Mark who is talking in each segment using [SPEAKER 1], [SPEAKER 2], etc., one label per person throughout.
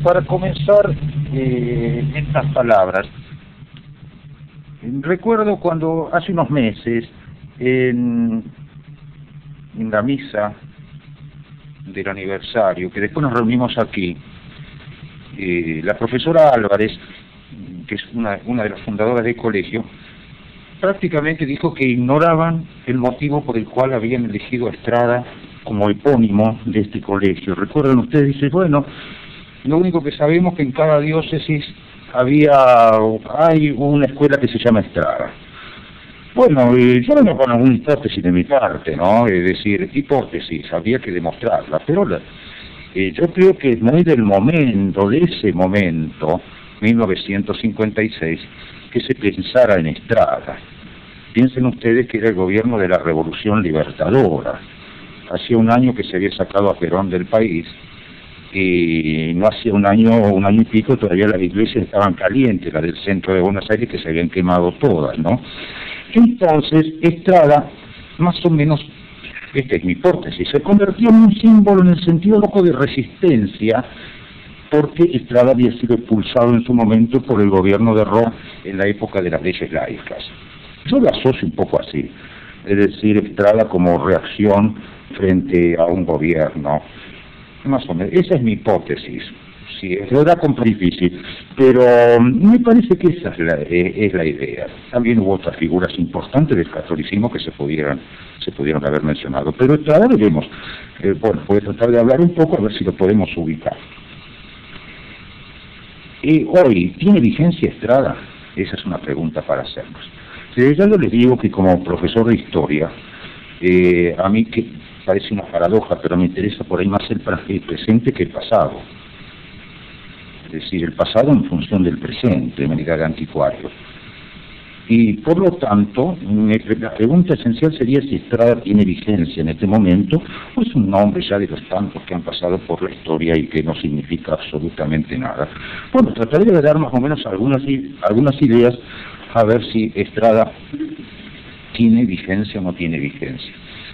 [SPEAKER 1] Para comenzar, estas palabras. Recuerdo cuando hace unos meses, en la misa del aniversario, que después nos reunimos aquí, la profesora Álvarez, que es una de las fundadoras del colegio, prácticamente dijo que ignoraban el motivo por el cual habían elegido a Estrada como epónimo de este colegio. Recuerdan ustedes, dice, bueno, lo único que sabemos es que en cada diócesis hay una escuela que se llama Estrada. Bueno, yo vengo con alguna hipótesis de mi parte, ¿no? Es decir, hipótesis, había que demostrarla, pero yo creo que es muy del momento, de ese momento, 1956, que se pensara en Estrada. Piensen ustedes que era el gobierno de la Revolución Libertadora. Hacía un año que se había sacado a Perón del país, y no hacía un año y pico, todavía las iglesias estaban calientes, las del centro de Buenos Aires, que se habían quemado todas, ¿no? Entonces, Estrada, más o menos, esta es mi hipótesis, se convirtió en un símbolo en el sentido loco de resistencia, porque Estrada había sido expulsado en su momento por el gobierno de Roma en la época de las leyes laicas. Yo lo asocio un poco así, es decir, Estrada como reacción frente a un gobierno. Más o menos, esa es mi hipótesis. Sí, es verdad, difícil, pero me parece que esa es la idea. También hubo otras figuras importantes del catolicismo que se pudieran haber mencionado, pero Estrada veremos. Bueno, voy a tratar de hablar un poco a ver si lo podemos ubicar. Hoy, ¿tiene vigencia Estrada? Esa es una pregunta para hacernos. Ya yo les digo que como profesor de historia, a mí que parece una paradoja, pero me interesa por ahí más el presente que el pasado. Es decir, el pasado en función del presente, me diga de anticuario. Y por lo tanto, la pregunta esencial sería si Estrada tiene vigencia en este momento, o es un nombre ya de los tantos que han pasado por la historia y que no significa absolutamente nada. Bueno, trataré de dar más o menos algunas ideas a ver si Estrada tiene vigencia o no tiene vigencia.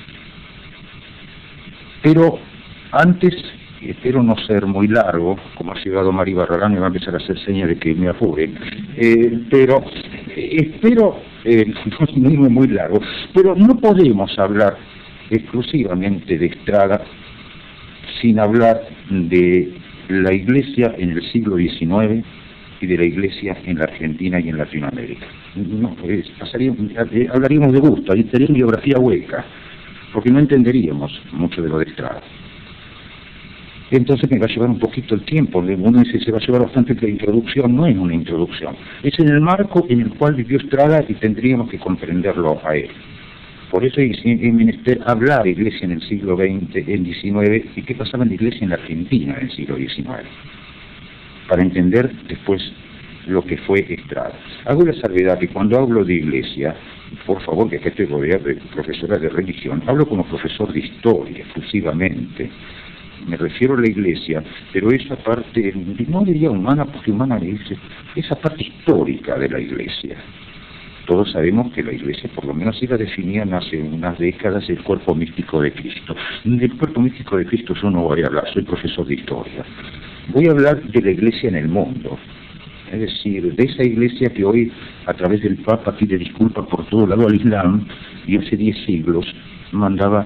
[SPEAKER 1] Pero antes, espero no ser muy largo, como ha llegado Mari Barragán y va a empezar a hacer señas de que me apure, pero espero no irme muy largo, pero no podemos hablar exclusivamente de Estrada sin hablar de la Iglesia en el siglo XIX y de la Iglesia en la Argentina y en Latinoamérica. No, hablaríamos de gusto, ahí sería biografía hueca, porque no entenderíamos mucho de lo de Estrada. Entonces me va a llevar un poquito el tiempo, uno dice se va a llevar bastante, la introducción no es una introducción, es en el marco en el cual vivió Estrada y tendríamos que comprenderlo a él. Por eso es menester hablar de Iglesia en el siglo XX, en XIX, y qué pasaba en la Iglesia en la Argentina en el siglo XIX, para entender después lo que fue Estrada. Hago la salvedad que cuando hablo de Iglesia, por favor, que acá estoy rodeado de profesora de religión, hablo como profesor de historia exclusivamente. Me refiero a la Iglesia, pero esa parte, no diría humana, porque humana le dice, esa parte histórica de la Iglesia. Todos sabemos que la Iglesia, por lo menos así la definían hace unas décadas, el cuerpo místico de Cristo. Del cuerpo místico de Cristo yo no voy a hablar, soy profesor de historia. Voy a hablar de la Iglesia en el mundo. Es decir, de esa Iglesia que hoy, a través del Papa, pide disculpas por todo lado al Islam, y hace 10 siglos mandaba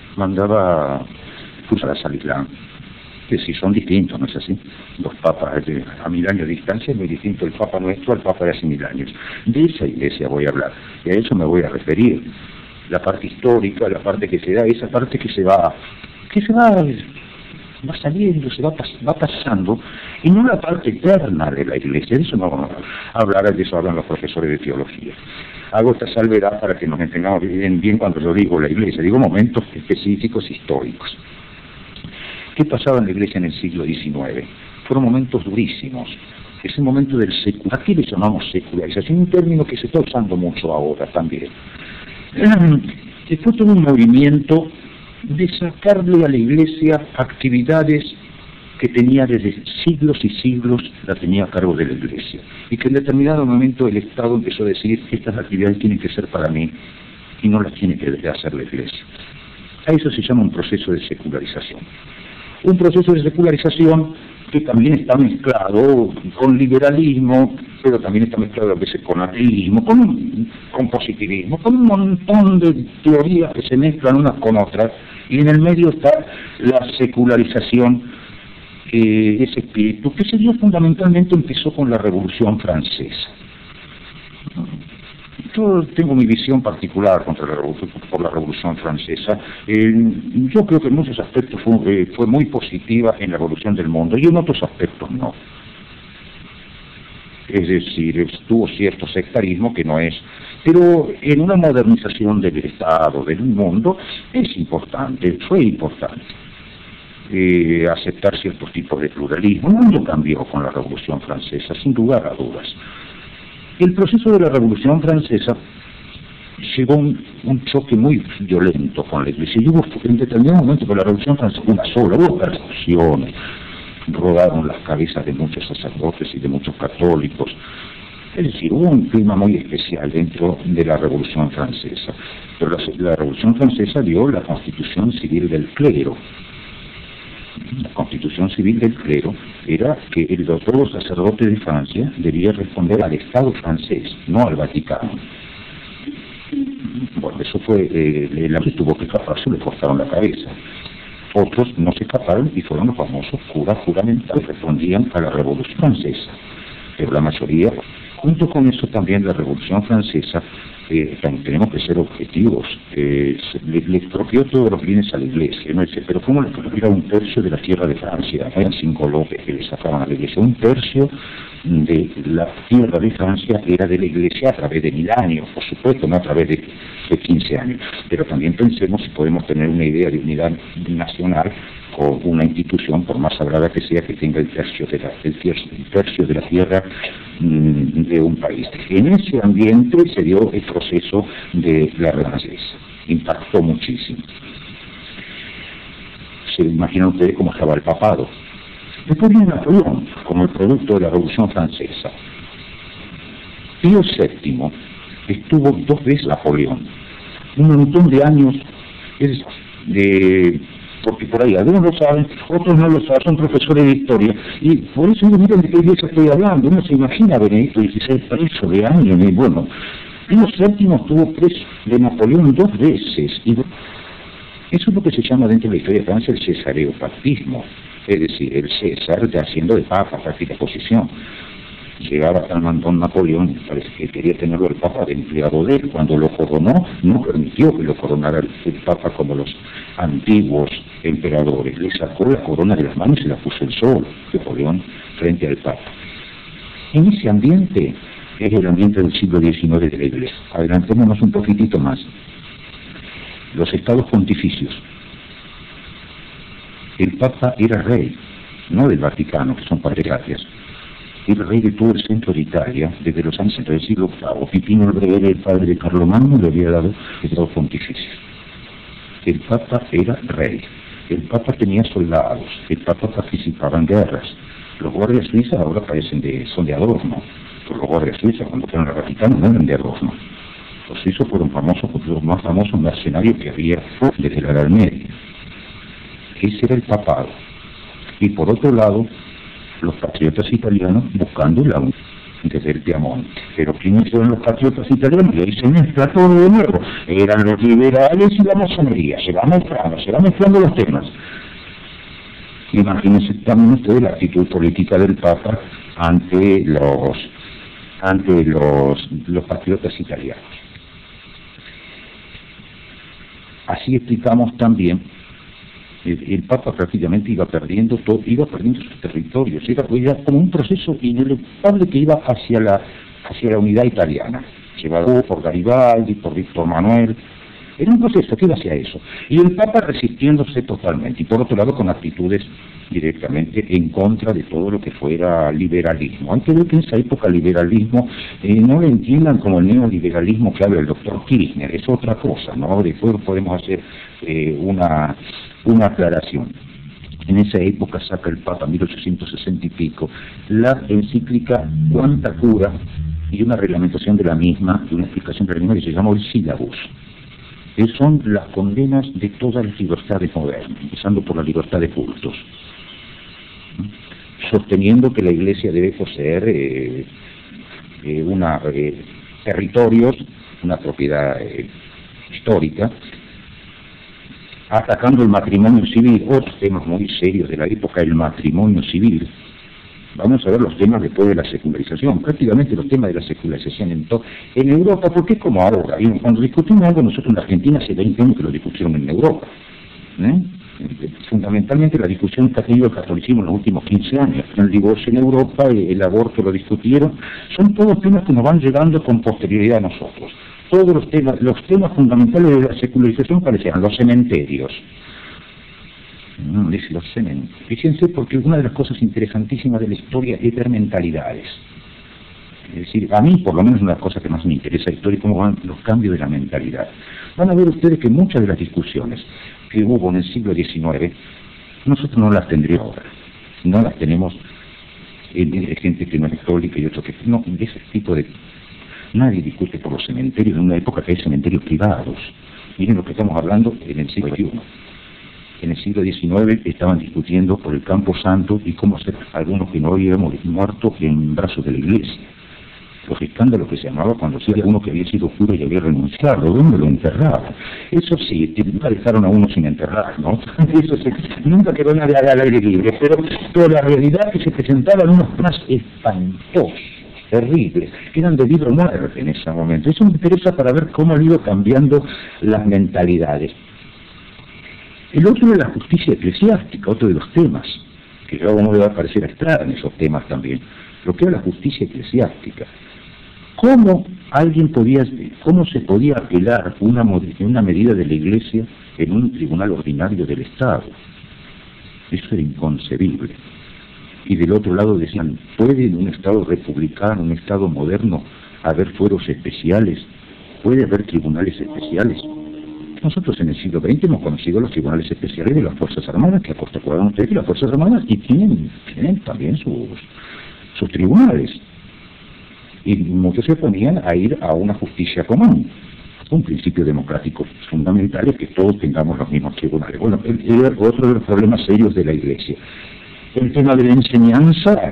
[SPEAKER 1] fusilas al Islam. Que si son distintos, ¿no es así? Los papas a 1000 años de distancia es muy distinto el Papa nuestro al Papa de hace 1000 años. De esa Iglesia voy a hablar, y a eso me voy a referir. La parte histórica, la parte que se da, esa parte que se va saliendo, va pasando, y no la parte eterna de la Iglesia. De eso no vamos a hablar, de eso hablan los profesores de teología. Hago esta salvedad para que nos entendamos bien cuando yo digo la Iglesia, digo momentos específicos históricos. ¿Qué pasaba en la Iglesia en el siglo XIX? Fueron momentos durísimos. Ese momento del ¿a qué le llamamos secularización? Un término que se está usando mucho ahora también. Fue todo un movimiento de sacarle a la Iglesia actividades que tenía desde siglos y siglos, la tenía a cargo de la Iglesia. Y que en determinado momento el Estado empezó a decir que estas actividades tienen que ser para mí y no las tiene que hacer la Iglesia. A eso se llama un proceso de secularización. Un proceso de secularización que también está mezclado con liberalismo, pero también está mezclado a veces con ateísmo, con positivismo, con un montón de teorías que se mezclan unas con otras, y en el medio está la secularización, ese espíritu que se dio fundamentalmente, empezó con la Revolución Francesa. Yo tengo mi visión particular por la Revolución Francesa. Yo creo que en muchos aspectos fue muy positiva en la evolución del mundo, y en otros aspectos no. Es decir, tuvo cierto sectarismo que no es, pero en una modernización del Estado, del mundo, fue importante aceptar ciertos tipos de pluralismo. El mundo cambió con la Revolución Francesa, sin lugar a dudas. El proceso de la Revolución Francesa llegó a un choque muy violento con la Iglesia, y hubo en determinado momento con la Revolución Francesa hubo persecuciones, rodaron las cabezas de muchos sacerdotes y de muchos católicos. Es decir, hubo un clima muy especial dentro de la Revolución Francesa. Pero la Revolución Francesa dio la Constitución Civil del Clero. La Constitución Civil del Clero era que todos los sacerdotes de Francia debían responder al Estado francés, no al Vaticano. Bueno, eso fue, el que tuvo que escaparse, le cortaron la cabeza. Otros no se escaparon y fueron los famosos curas juramentales que respondían a la Revolución Francesa. Pero la mayoría, junto con eso también la Revolución Francesa, también tenemos que ser objetivos, le expropió todos los bienes a la Iglesia, ¿no? Pero ¿cómo le expropió un tercio de la tierra de Francia? Eran 5 lopes que le sacaban a la Iglesia. Un tercio de la tierra de Francia era de la Iglesia a través de 1000 años, por supuesto, no a través de 15 años. Pero también pensemos si podemos tener una idea de unidad nacional con una institución, por más sagrada que sea, que tenga el tercio de la tierra de un país. En ese ambiente se dio el proceso de la Renaissance. Impactó muchísimo. Se imaginan ustedes cómo estaba el papado. Después viene Napoleón, como el producto de la Revolución Francesa. Pío VII estuvo 2 veces Napoleón. Un montón de años porque por ahí algunos lo saben, otros no lo saben, son profesores de historia, y por eso miren de qué iglesia estoy hablando. Uno se imagina a Benedicto XVI preso de años, y bueno, Pío VII estuvo preso de Napoleón 2 veces, y eso es lo que se llama dentro de la historia de Francia el cesareopapismo, es decir, el César haciendo de papa, práctica posición. Llegaba al mandón Napoleón, parece que quería tenerlo el Papa de empleado de él. Cuando lo coronó, no permitió que lo coronara el Papa como los antiguos emperadores. Le sacó la corona de las manos y se la puso él solo, Napoleón, frente al Papa. En ese ambiente, es el ambiente del siglo XIX de la Iglesia. Adelantémonos un poquitito más. Los estados pontificios. El Papa era rey, no del Vaticano, que son patriarcas. Era rey de todo el centro de Italia, desde los años del siglo VIII. Pipino el Breve, el padre de Carlomagno, le había dado estados pontificios. El Papa era rey. El Papa tenía soldados. El Papa participaba en guerras. Los guardias suizas ahora son de adorno. Pero los guardias suizas, cuando fueron al Vaticano, no eran de adorno. Los suizos fueron famosos por los más famosos mercenarios que había desde la Edad Media. Ese era el papado. Y por otro lado, los patriotas italianos buscando la unidad desde el Piamonte. Pero ¿quiénes eran los patriotas italianos? Y ahí se mezcla todo de nuevo. Eran los liberales y la masonería. Se va mezclando los temas. Imagínense también ustedes la actitud política del Papa ante los patriotas italianos. Así explicamos también. El Papa prácticamente iba perdiendo sus territorios, era como un proceso inevitable que iba hacia la unidad italiana, llevado por Garibaldi, por Víctor Manuel. Era un proceso que iba hacia eso, y el Papa resistiéndose totalmente, y por otro lado con actitudes directamente en contra de todo lo que fuera liberalismo. Hay que ver que en esa época liberalismo no lo entiendan como el neoliberalismo que habla el doctor Kirchner, es otra cosa, ¿no? Después podemos hacer una aclaración. En esa época saca el Papa, 1860 y pico, la encíclica Quanta Cura y una reglamentación de la misma, y una explicación de la misma que se llama el Sílabus, que son las condenas de todas las libertades modernas, empezando por la libertad de cultos. sosteniendo que la Iglesia debe poseer territorios, una propiedad histórica, atacando el matrimonio civil, otros temas muy serios de la época, el matrimonio civil. Vamos a ver los temas después de la secularización, prácticamente los temas de la secularización en Europa, porque es como ahora, y cuando discutimos algo nosotros en Argentina hace 20 años que lo discutieron en Europa. Fundamentalmente la discusión que ha tenido el catolicismo en los últimos 15 años, el divorcio en Europa, el aborto lo discutieron, son todos temas que nos van llegando con posterioridad a nosotros. Todos los temas fundamentales de la secularización parecían los cementerios. Dice los cementerios. Fíjense, porque una de las cosas interesantísimas de la historia es ver mentalidades. Es decir, a mí por lo menos una de las cosas que más me interesa la historia es cómo van los cambios de la mentalidad. Van a ver ustedes que muchas de las discusiones que hubo en el siglo XIX, nosotros no las tendríamos ahora. No las tenemos de gente que no es católica y otros que no, de ese tipo de... Nadie discute por los cementerios en una época que hay cementerios privados. Miren lo que estamos hablando en el siglo XXI. En el siglo XIX estaban discutiendo por el Campo Santo y cómo hacer algunos que no habíamos muerto en brazos de la Iglesia. Los escándalos que se llamaba cuando se había uno que había sido cura y había renunciado, ¿dónde lo enterraban? Eso sí, nunca dejaron a uno sin enterrar, ¿no? Eso sí, nunca quedó nadie al aire libre, pero la realidad es que se presentaban unos más espantosos, terribles, que eran de vida o muerte en ese momento. Eso me interesa para ver cómo han ido cambiando las mentalidades. El otro es la justicia eclesiástica, otro de los temas, que luego no le va a parecer extraño en esos temas también, lo que es la justicia eclesiástica. ¿Cómo se podía apelar una medida de la Iglesia en un tribunal ordinario del Estado? Eso era inconcebible. Y del otro lado decían, ¿puede en un Estado republicano, un Estado moderno, haber fueros especiales? ¿Puede haber tribunales especiales? Nosotros en el siglo XX hemos conocido los tribunales especiales de las Fuerzas Armadas, que acuerdan ustedes que las Fuerzas Armadas y tienen también sus tribunales. Y muchos se oponían a ir a una justicia común. Un principio democrático fundamental es que todos tengamos los mismos tribunales. Bueno, era otro de los problemas serios de la Iglesia. El tema de la enseñanza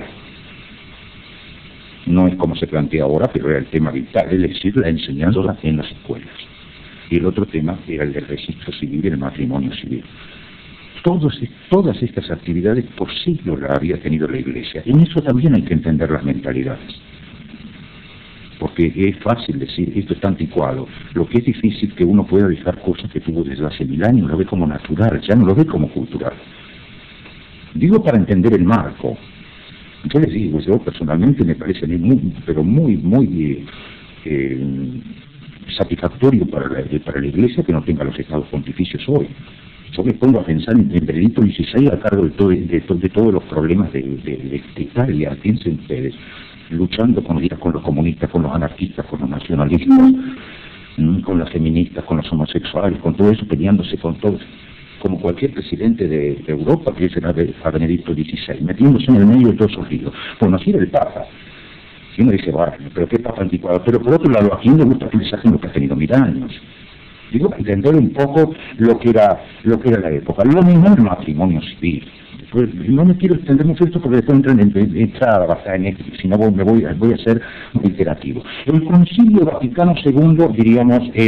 [SPEAKER 1] no es como se plantea ahora, pero era el tema vital, es decir, la enseñanza en las escuelas. Y el otro tema era el del registro civil y el matrimonio civil. Todas estas actividades por siglos las había tenido la Iglesia. En eso también hay que entender las mentalidades. Porque es fácil decir, esto está anticuado. Lo que es difícil que uno pueda dejar cosas que tuvo desde hace 1000 años, lo ve como natural, ya no lo ve como cultural. Digo para entender el marco. Yo les digo, yo personalmente me parece muy satisfactorio para la Iglesia que no tenga los estados pontificios hoy. Yo me pongo a pensar en Benedicto XVI a cargo de todos los problemas de Italia, piensen ustedes, luchando con los comunistas, con los anarquistas, con los nacionalistas, con las feministas, con los homosexuales, con todo eso, peleándose con todos, como cualquier presidente de Europa que será a Benedicto XVI, metiéndose en el medio de todos esos líos. Bueno, así era el Papa. Y uno dice, bueno, pero qué Papa anticuado. Pero por otro lado, ¿a quién le gusta que les hacen lo que ha tenido 1000 años? Digo, para entender un poco lo que era la época. Lo mismo el matrimonio civil. Después, no me quiero extender mucho esto porque después entran en esto, si no voy a ser muy iterativo. El Concilio Vaticano II, diríamos, es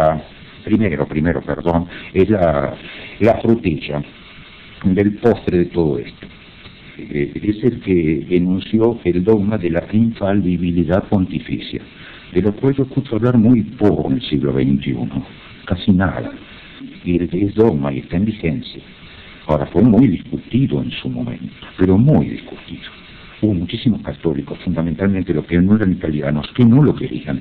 [SPEAKER 1] es la frutilla del postre de todo esto. Es el que enunció el dogma de la infalibilidad pontificia, de lo cual yo escucho hablar muy poco en el siglo XXI, casi nada, y es dogma y está en vigencia. Ahora, fue muy discutido en su momento, pero muy discutido. Hubo muchísimos católicos, fundamentalmente los que no eran italianos, que no lo querían,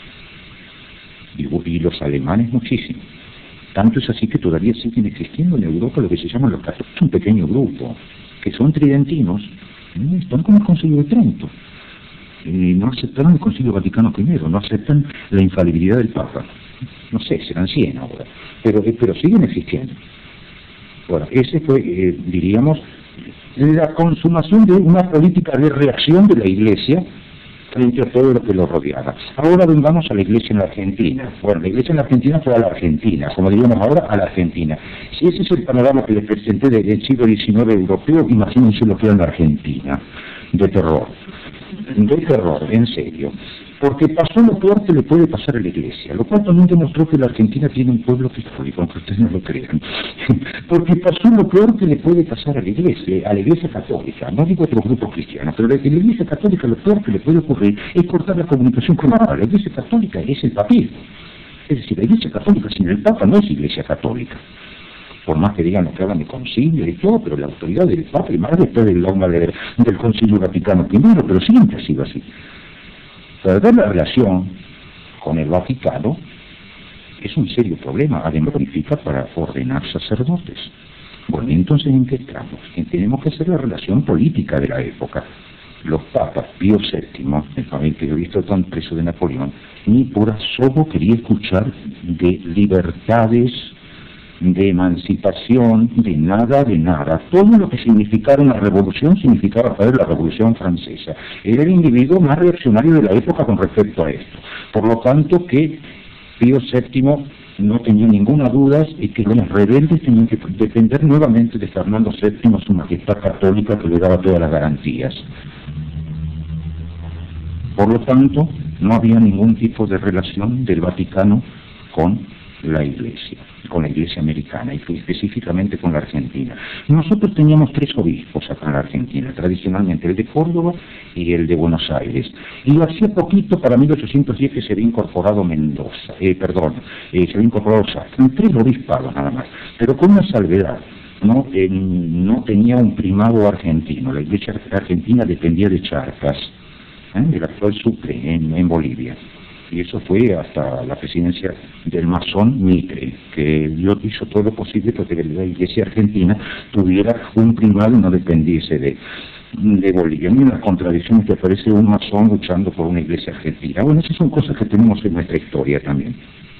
[SPEAKER 1] y los alemanes muchísimo. Tanto es así que todavía siguen existiendo en Europa lo que se llaman los católicos, un pequeño grupo, que son tridentinos, están como el Concilio de Trento. No aceptaron el Concilio Vaticano I, no aceptan la infalibilidad del Papa. No sé, serán 100 ahora, pero siguen existiendo. Bueno, ese fue, diríamos, la consumación de una política de reacción de la Iglesia frente a todo lo que lo rodeaba. Ahora vengamos a la iglesia en la Argentina. Bueno, la iglesia en la Argentina fue a la Argentina, como diríamos ahora, a la Argentina. Si ese es el panorama que les presenté del siglo XIX europeo, imagínense lo que era en la Argentina, de terror, en serio. Porque pasó lo peor que le puede pasar a la iglesia, lo cual también demostró que la Argentina tiene un pueblo católico, aunque ustedes no lo crean. Porque pasó lo peor que le puede pasar a la iglesia católica, no digo otros grupos cristianos, pero a la iglesia católica lo peor que le puede ocurrir es cortar la comunicación con la iglesia católica, es el papismo. Es decir, la iglesia católica sin el Papa no es iglesia católica. Por más que digan lo que hablan de concilio y todo, pero la autoridad del Papa, y más después del dogma del Concilio Vaticano I, pero siempre ha sido así. Perder la relación con el Vaticano es un serio problema, además significa para ordenar sacerdotes. Bueno, entonces ¿en qué estamos? Tenemos que hacer la relación política de la época. Los papas, Pío VII, el periodista tan preso de Napoleón, ni por asomo quería escuchar de libertades, de emancipación, de nada. Todo lo que significara una revolución significaba para él la Revolución Francesa. Era el individuo más reaccionario de la época con respecto a esto. Por lo tanto que Pío VII no tenía ninguna duda y que los rebeldes tenían que depender nuevamente de Fernando VII, su majestad católica, que le daba todas las garantías. Por lo tanto, no había ningún tipo de relación del Vaticano con la iglesia americana, y específicamente con la Argentina. Nosotros teníamos 3 obispos acá en la Argentina, tradicionalmente el de Córdoba y el de Buenos Aires. Y hacía poquito, para 1810, que se había incorporado Mendoza, se había incorporado Salta, 3 obispados nada más, pero con una salvedad. No tenía un primado argentino, la iglesia argentina dependía de Charcas, del actual Sucre, en Bolivia. Y eso fue hasta la presidencia del masón Mitre, que hizo todo lo posible para que la iglesia argentina tuviera un primado y no dependiese de Bolivia. Hay unas contradicciones que aparece un masón luchando por una iglesia argentina. Bueno, esas son cosas que tenemos en nuestra historia también.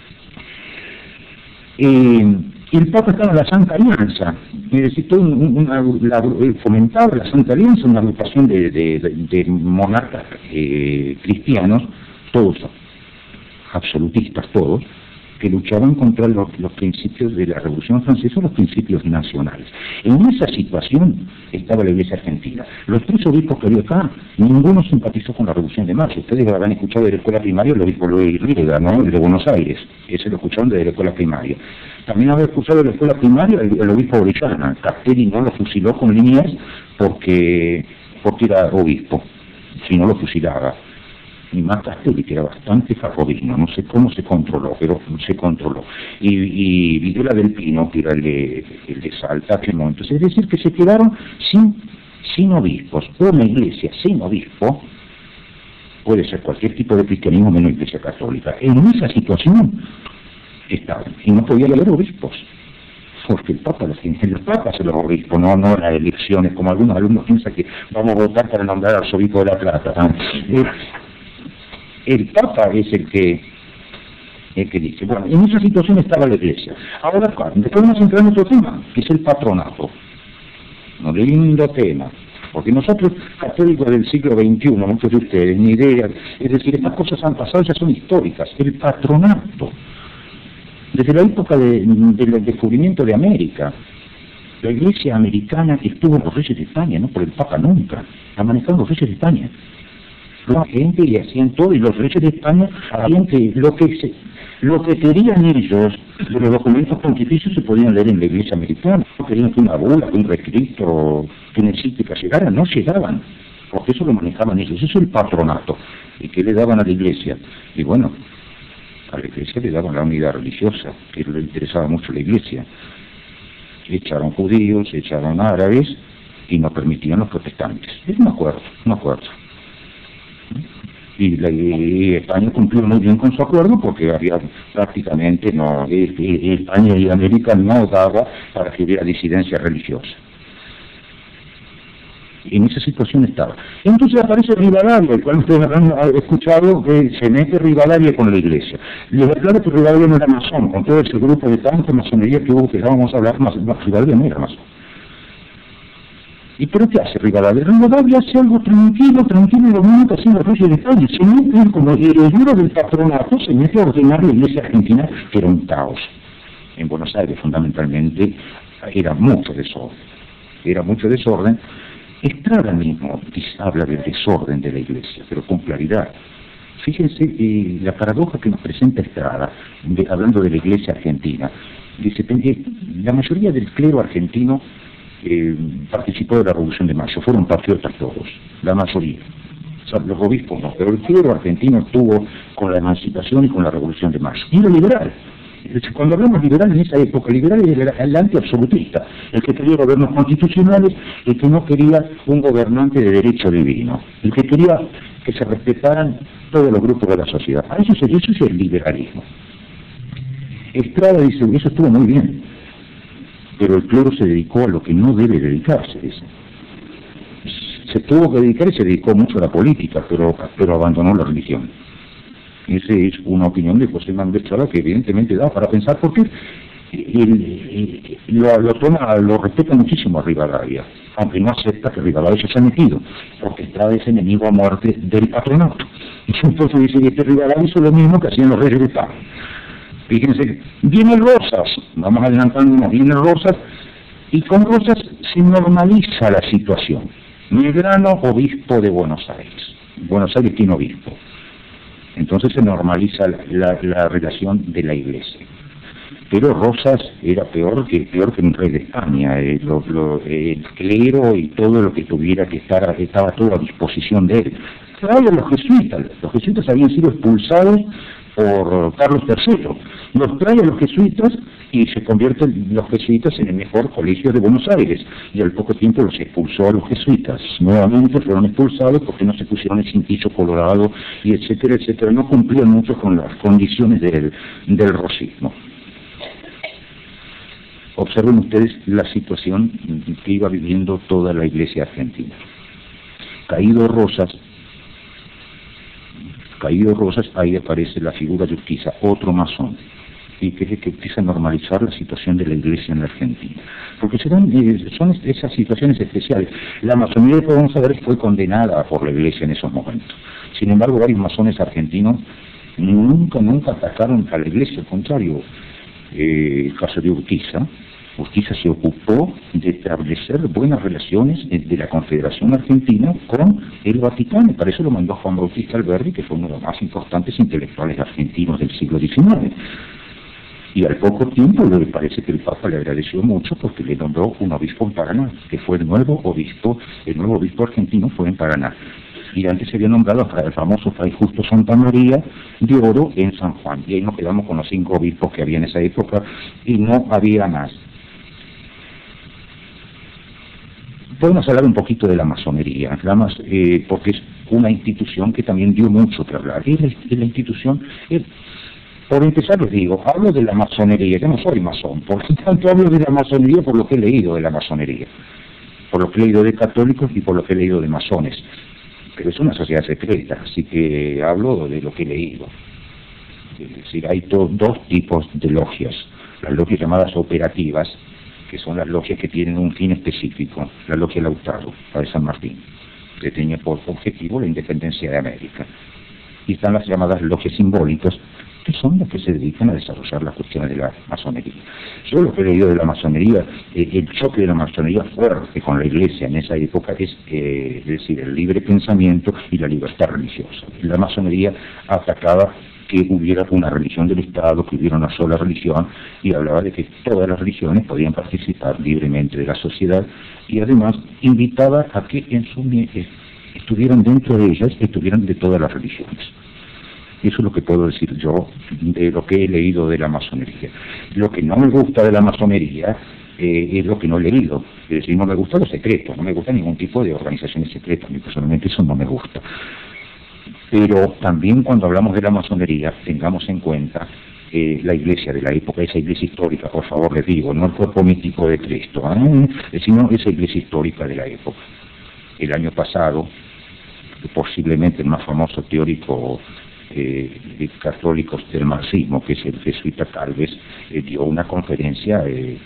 [SPEAKER 1] El Papa estaba en la Santa Alianza, necesitó fomentar la Santa Alianza, una agrupación de monarcas cristianos, todos absolutistas todos, que luchaban contra los principios de la Revolución Francesa, los principios nacionales. En esa situación estaba la iglesia argentina. Los 3 obispos que había acá, ninguno simpatizó con la Revolución de Marzo. Ustedes habrán escuchado de la escuela primaria el obispo Luis Riega, ¿no?, el de Buenos Aires. Ese lo escucharon desde la escuela primaria. También había escuchado de la escuela primaria el obispo Orellana. Castelli no lo fusiló con Liniers porque era obispo, si no lo fusilaba. Y más Castelli, que era bastante jacobino, no sé cómo se controló, pero se controló. Y Videla del Pino, que era el de Salta, que no. Entonces, es decir, que se quedaron sin obispos. Una iglesia sin obispo puede ser cualquier tipo de cristianismo menos iglesia católica. En esa situación estaban, y no podía haber obispos. Porque los papas son los obispos, no las elecciones, como algunos alumnos piensan que vamos a votar para nombrar al arzobispo de La Plata. El Papa es el que dice. Bueno, en esa situación estaba la iglesia. Ahora, después vamos a entrar en otro tema, que es el patronato. Un lindo tema. Porque nosotros, católicos del siglo XXI, muchos de ustedes, ni idea, es decir, estas cosas han pasado, ya son históricas. El patronato. Desde la época del descubrimiento de América, la iglesia americana estuvo en los reyes de España, no por el Papa nunca, ha manejado los reyes de España. La gente y hacían todo, y los reyes de España hacían que lo que querían ellos de los documentos pontificios se podían leer en la iglesia americana. No querían que una bula, que un rescrito, que una encíclica llegara, no llegaban, porque eso lo manejaban ellos. Eso es el patronato. ¿Y qué le daban a la iglesia? Y bueno, a la iglesia le daban la unidad religiosa, que le interesaba mucho a la iglesia. Echaron judíos, echaron árabes y no permitían los protestantes. Es un acuerdo. Y España cumplió muy bien con su acuerdo, porque había prácticamente España y América no daba para que hubiera disidencia religiosa. En esa situación estaba. Entonces aparece Rivadavia, el cual ustedes habrán escuchado que se mete Rivadavia con la iglesia. Les aclaro que Rivadavia no era masón, con todo ese grupo de tanta masonería que hubo, que vamos a hablar más, Rivadavia no era masón. ¿Y pero qué hace Rivadavia? Rivadavia hace algo tranquilo, lo mismo que hacían los reyes de España. Se mete como heredero del patronato, se mete a ordenar la Iglesia argentina, que era un caos. En Buenos Aires, fundamentalmente, era mucho desorden. Estrada mismo habla del desorden de la Iglesia, pero con claridad. Fíjense la paradoja que nos presenta Estrada, hablando de la Iglesia argentina. Dice, la mayoría del clero argentino participó de la Revolución de Mayo, fueron patriotas todos, la mayoría. O sea, los obispos no, pero el clero argentino estuvo con la emancipación y con la Revolución de Mayo. Y era liberal. Cuando hablamos liberal en esa época, liberal era el antiabsolutista, el que quería gobiernos constitucionales, el que no quería un gobernante de derecho divino, el que quería que se respetaran todos los grupos de la sociedad. Eso es el liberalismo. Estrada dice, eso estuvo muy bien, pero el clero se dedicó a lo que no debe dedicarse, dice. Se tuvo que dedicar y se dedicó mucho a la política, pero abandonó la religión. Esa es una opinión de José Manuel Estrada que evidentemente da para pensar, porque lo respeta muchísimo a Rivadavia, aunque no acepta que Rivadavia se haya metido, porque Estrada es enemigo a muerte del patronato. Y entonces dice que este Rivadavia hizo lo mismo que hacían los reyes de España. Fíjense, viene Rosas, vamos adelantándonos, viene Rosas, y con Rosas se normaliza la situación. Medrano, obispo de Buenos Aires. Buenos Aires tiene obispo. Entonces se normaliza la relación de la Iglesia. Pero Rosas era peor que un rey de España. El clero y todo lo que tuviera que estar, estaba todo a disposición de él. Trae a los jesuitas. Los jesuitas habían sido expulsados por Carlos III. Los trae a los jesuitas y se convierten los jesuitas en el mejor colegio de Buenos Aires. Y al poco tiempo los expulsó a los jesuitas. Nuevamente fueron expulsados porque no se pusieron el cintillo colorado y etcétera, etcétera. No cumplían mucho con las condiciones del rosismo. Observen ustedes la situación que iba viviendo toda la Iglesia argentina. Caído Rosas, ahí aparece la figura de Urquiza, otro masón, y que es el que empieza a normalizar la situación de la Iglesia en la Argentina. Porque son esas situaciones especiales. La masonería, podemos saber, fue condenada por la Iglesia en esos momentos. Sin embargo, varios masones argentinos nunca atacaron a la Iglesia, al contrario. El caso de Urquiza se ocupó de establecer buenas relaciones de la Confederación Argentina con el Vaticano, y para eso lo mandó Juan Bautista Alberdi, que fue uno de los más importantes intelectuales argentinos del siglo XIX. Y al poco tiempo le parece que el Papa le agradeció mucho porque le nombró un obispo en Paraná, que fue el nuevo obispo argentino fue en Paraná. Y antes se había nombrado para el famoso Fray Justo Santa María de Oro en San Juan. Y ahí nos quedamos con los 5 obispos que había en esa época y no había más. Podemos hablar un poquito de la masonería, porque es una institución que también dio mucho que hablar. Es la institución, por empezar les digo, hablo de la masonería, yo no soy masón, por lo tanto hablo de la masonería por lo que he leído de la masonería, por lo que he leído de católicos y por lo que he leído de masones. Pero es una sociedad secreta, así que hablo de lo que he leído. Es decir, hay dos tipos de logias, las logias llamadas operativas, que son las logias que tienen un fin específico, la logia Lautaro, la de San Martín, que tenía por objetivo la independencia de América. Y están las llamadas logias simbólicas, que son las que se dedican a desarrollar las cuestiones de la masonería. Yo lo que he leído de la masonería, el choque de la masonería fuerte con la Iglesia en esa época es decir, el libre pensamiento y la libertad religiosa. La masonería atacaba que hubiera una religión del Estado, que hubiera una sola religión, y hablaba de que todas las religiones podían participar libremente de la sociedad, y además invitaba a que estuvieran dentro de ellas, estuvieran de todas las religiones. Eso es lo que puedo decir yo de lo que he leído de la masonería. Lo que no me gusta de la masonería es lo que no he leído. Es decir, no me gusta lo secreto, no me gusta ningún tipo de organizaciones secretas, a mí personalmente eso no me gusta. Pero también cuando hablamos de la masonería, tengamos en cuenta la iglesia de la época, esa iglesia histórica, por favor les digo, no el cuerpo mítico de Cristo, sino esa iglesia histórica de la época. El año pasado, posiblemente el más famoso teórico de católicos del marxismo, que es el jesuita Calves, dio una conferencia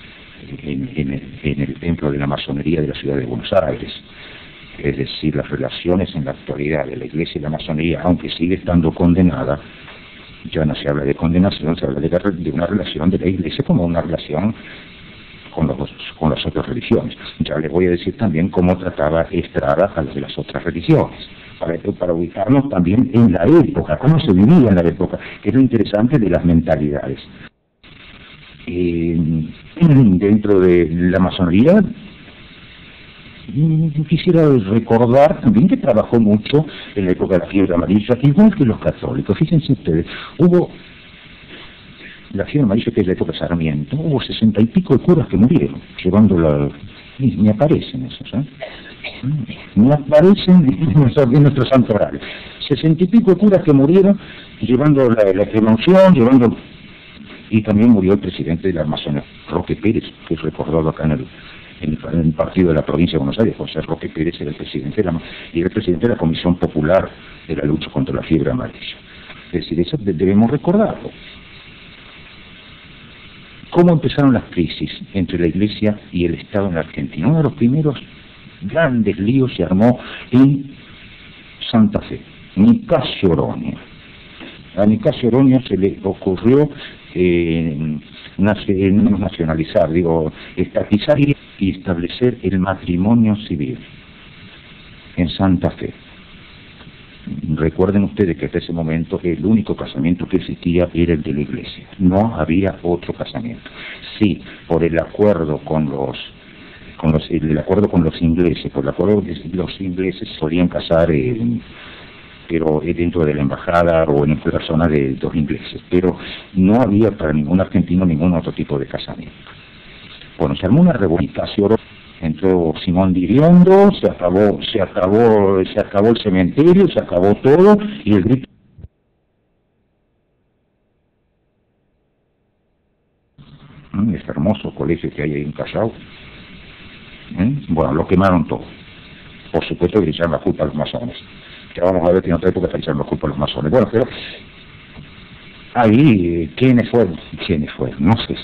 [SPEAKER 1] en el templo de la masonería de la ciudad de Buenos Aires. Es decir, las relaciones en la actualidad de la Iglesia y la masonería, aunque sigue estando condenada, ya no se habla de condenación, se habla de una relación de la Iglesia como una relación con las otras religiones. Ya les voy a decir también cómo trataba Estrada a las de las otras religiones, para ubicarnos también en la época, cómo se vivía en la época, que es lo interesante de las mentalidades. Dentro de la masonería, quisiera recordar también que trabajó mucho en la época de la fiebre amarilla, igual que los católicos. Fíjense ustedes, hubo la fiebre amarilla, que es la época de Sarmiento, hubo 60 y pico de curas que murieron, llevando la... Me aparecen esos, ¿eh? Me aparecen en nuestro santo oral. 60 y pico de curas que murieron, llevando la extremaunción, llevando... Y también murió el presidente de la masonería, Roque Pérez, que es recordado acá en el partido de la provincia de Buenos Aires. José Roque Pérez era el presidente de la Comisión Popular de la lucha contra la fiebre amarilla. Es decir, eso debemos recordarlo. ¿Cómo empezaron las crisis entre la Iglesia y el Estado en la Argentina? Uno de los primeros grandes líos se armó en Santa Fe, Nicasio Oroño. A Nicasio Oroño se le ocurrió nacionalizar, estatizar y establecer el matrimonio civil en Santa Fe. Recuerden ustedes que hasta ese momento el único casamiento que existía era el de la Iglesia, no había otro casamiento. Sí, por el acuerdo con los ingleses, por el acuerdo que los ingleses solían casar pero dentro de la embajada o en persona de los ingleses, pero no había para ningún argentino ningún otro tipo de casamiento. Bueno, se armó una revolución, entró Simón Diriondo, se acabó el cementerio, se acabó todo, y el grito este hermoso colegio que hay ahí en Callao, bueno, lo quemaron todo. Por supuesto que le echaron la culpa a los masones. Ya vamos a ver que en otra época se echaron la culpa a los masones. Bueno, pero ahí, ¿quiénes fueron? No sé.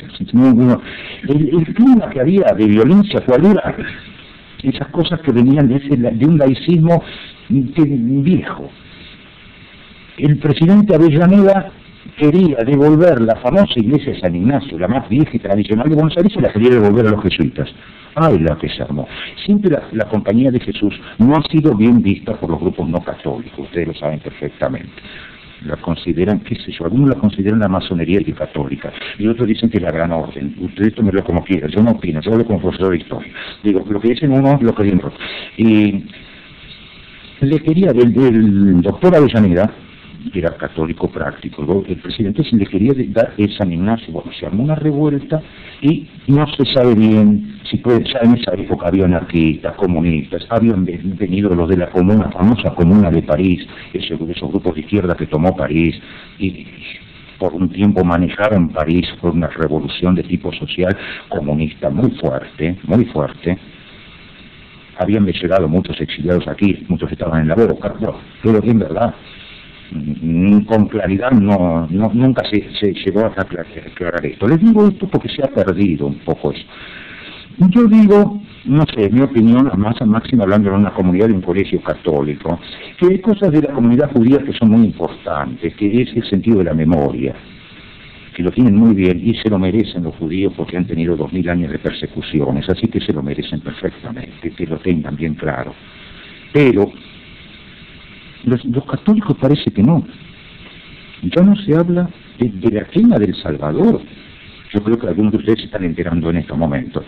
[SPEAKER 1] El clima que había de violencia, ¿cuál era? Esas cosas que venían de un laicismo viejo. El presidente Avellaneda quería devolver la famosa iglesia de San Ignacio, la más vieja y tradicional de Buenos Aires, y la quería devolver a los jesuitas. ¡Ay, la que se armó! Siempre la Compañía de Jesús no ha sido bien vista por los grupos no católicos, ustedes lo saben perfectamente. La consideran, qué sé yo, algunos la consideran la masonería y católica, y otros dicen que es la gran orden. Ustedes tómenlo como quieran, yo no opino, yo hablo como profesor de historia. Digo, lo que dicen uno, lo que dicen otro. Y le quería, el doctor Avellaneda, que era católico práctico, el presidente se le quería dar el San Ignacio. Bueno, se armó una revuelta y no se sabe bien si ya en esa época había anarquistas, comunistas, habían venido los de la famosa Comuna de París, esos grupos de izquierda que tomó París y por un tiempo manejaron París por una revolución de tipo social comunista muy fuerte. Habían llegado muchos exiliados aquí, muchos estaban en la boca, pero en verdad con claridad nunca se llegó a aclarar esto. Les digo esto porque se ha perdido un poco eso. Yo digo, no sé, en mi opinión, la masa máxima, hablando de una comunidad de un colegio católico, que hay cosas de la comunidad judía que son muy importantes, que es el sentido de la memoria, que lo tienen muy bien y se lo merecen los judíos porque han tenido 2000 años de persecuciones, así que se lo merecen perfectamente, que lo tengan bien claro. Pero los católicos parece que no. Ya no se habla de la quema del Salvador. Yo creo que algunos de ustedes se están enterando en estos momentos.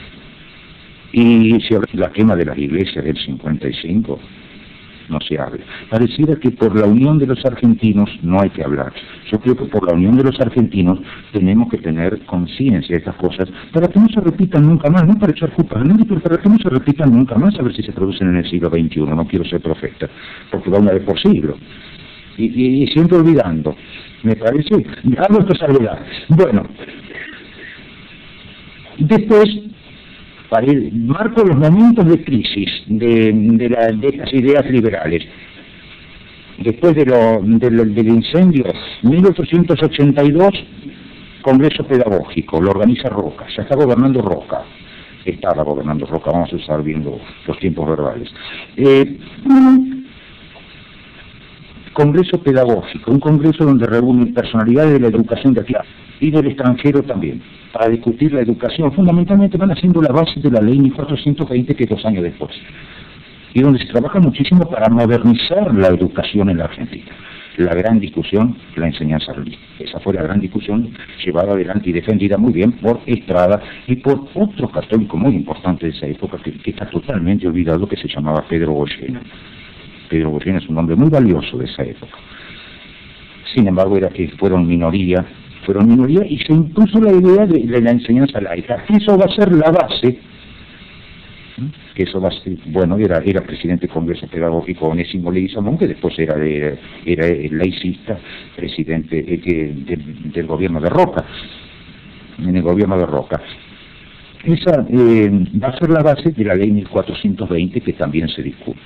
[SPEAKER 1] Y se habla de la quema de las iglesias del 55. No se habla. Pareciera que por la unión de los argentinos no hay que hablar. Yo creo que por la unión de los argentinos tenemos que tener conciencia de estas cosas para que no se repitan nunca más, no para echar culpa a nadie, pero para que no se repitan nunca más, a ver si se producen en el siglo XXI. No quiero ser profeta, porque va una vez por siglo. Y siempre olvidando. Me parece, hago esta salvedad. Bueno, después, marco los momentos de crisis de estas ideas liberales. Después del incendio, 1882, Congreso Pedagógico, lo organiza Roca, ya está gobernando Roca. Estaba gobernando Roca, vamos a usar bien los tiempos verbales. Congreso Pedagógico, un congreso donde reúnen personalidades de la educación de aquí y del extranjero también, para discutir la educación. Fundamentalmente van haciendo la base de la ley 1420, que es 2 años después, y donde se trabaja muchísimo para modernizar la educación en la Argentina. La gran discusión, la enseñanza religiosa. Esa fue la gran discusión llevada adelante y defendida muy bien por Estrada y por otro católico muy importante de esa época que está totalmente olvidado, que se llamaba Pedro Goyena. Pedro Goyena es un hombre muy valioso de esa época. Sin embargo, era que fueron minoría y se impuso la idea de la enseñanza laica. Eso va a ser la base, que eso va a ser, bueno, era presidente del Congreso Pedagógico Onésimo Leguizamón, que después era laicista, presidente del gobierno de Roca, en el gobierno de Roca. Esa va a ser la base de la ley 1420, que también se discute.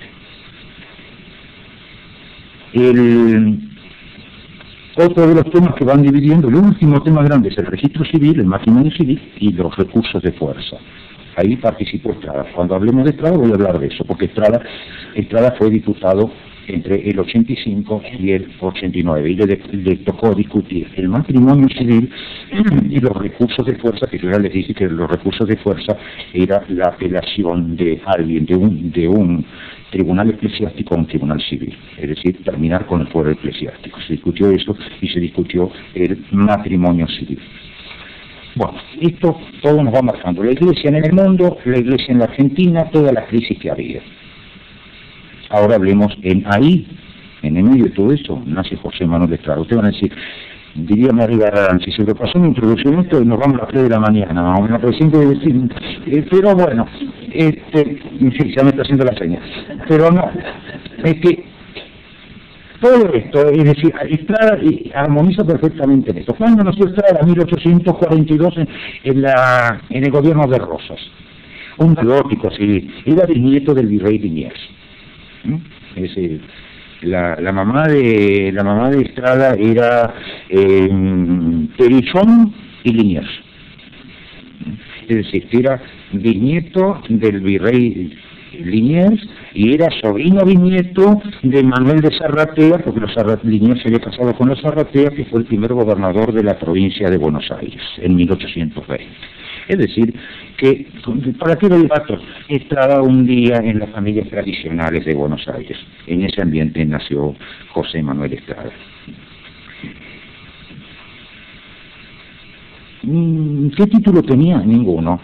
[SPEAKER 1] Otro de los temas que van dividiendo, el último tema grande es el registro civil, el matrimonio civil y los recursos de fuerza. Ahí participó Estrada. Cuando hablemos de Estrada voy a hablar de eso, porque Estrada fue diputado entre el 85 y el 89 y le tocó discutir el matrimonio civil y los recursos de fuerza, que yo ya les dije que los recursos de fuerza era la apelación de alguien, de un tribunal eclesiástico a un tribunal civil, es decir, terminar con el fuero eclesiástico. Se discutió eso y se discutió el matrimonio civil. Bueno, esto todo nos va marcando. La iglesia en el mundo, la iglesia en la Argentina, todas las crisis que había. Ahora hablemos en el medio de todo eso, nace José Manuel Estrada. Ustedes van a decir, diría María Arán, si se le pasó una introducción esto, nos vamos a las 3 de la mañana, vamos a decir, pero bueno, sí, ya me está haciendo la señal, pero no, es que todo esto, es decir, Estrada armoniza perfectamente en esto. ¿Cuándo nació Estrada? 1842 en el gobierno de Rosas. Un patriótico, así, era bisnieto del virrey Liniers. Es decir, la mamá de Estrada era Perichón y Liniers. Es decir, que era bisnieto del virrey Liniers y era sobrino bisnieto de Manuel de Zarratea, porque Liniers se había casado con los Zarratea, que fue el primer gobernador de la provincia de Buenos Aires en 1820. Es decir, que, ¿para qué los datos? Estrada un día en las familias tradicionales de Buenos Aires. En ese ambiente nació José Manuel Estrada. ¿Qué título tenía? Ninguno.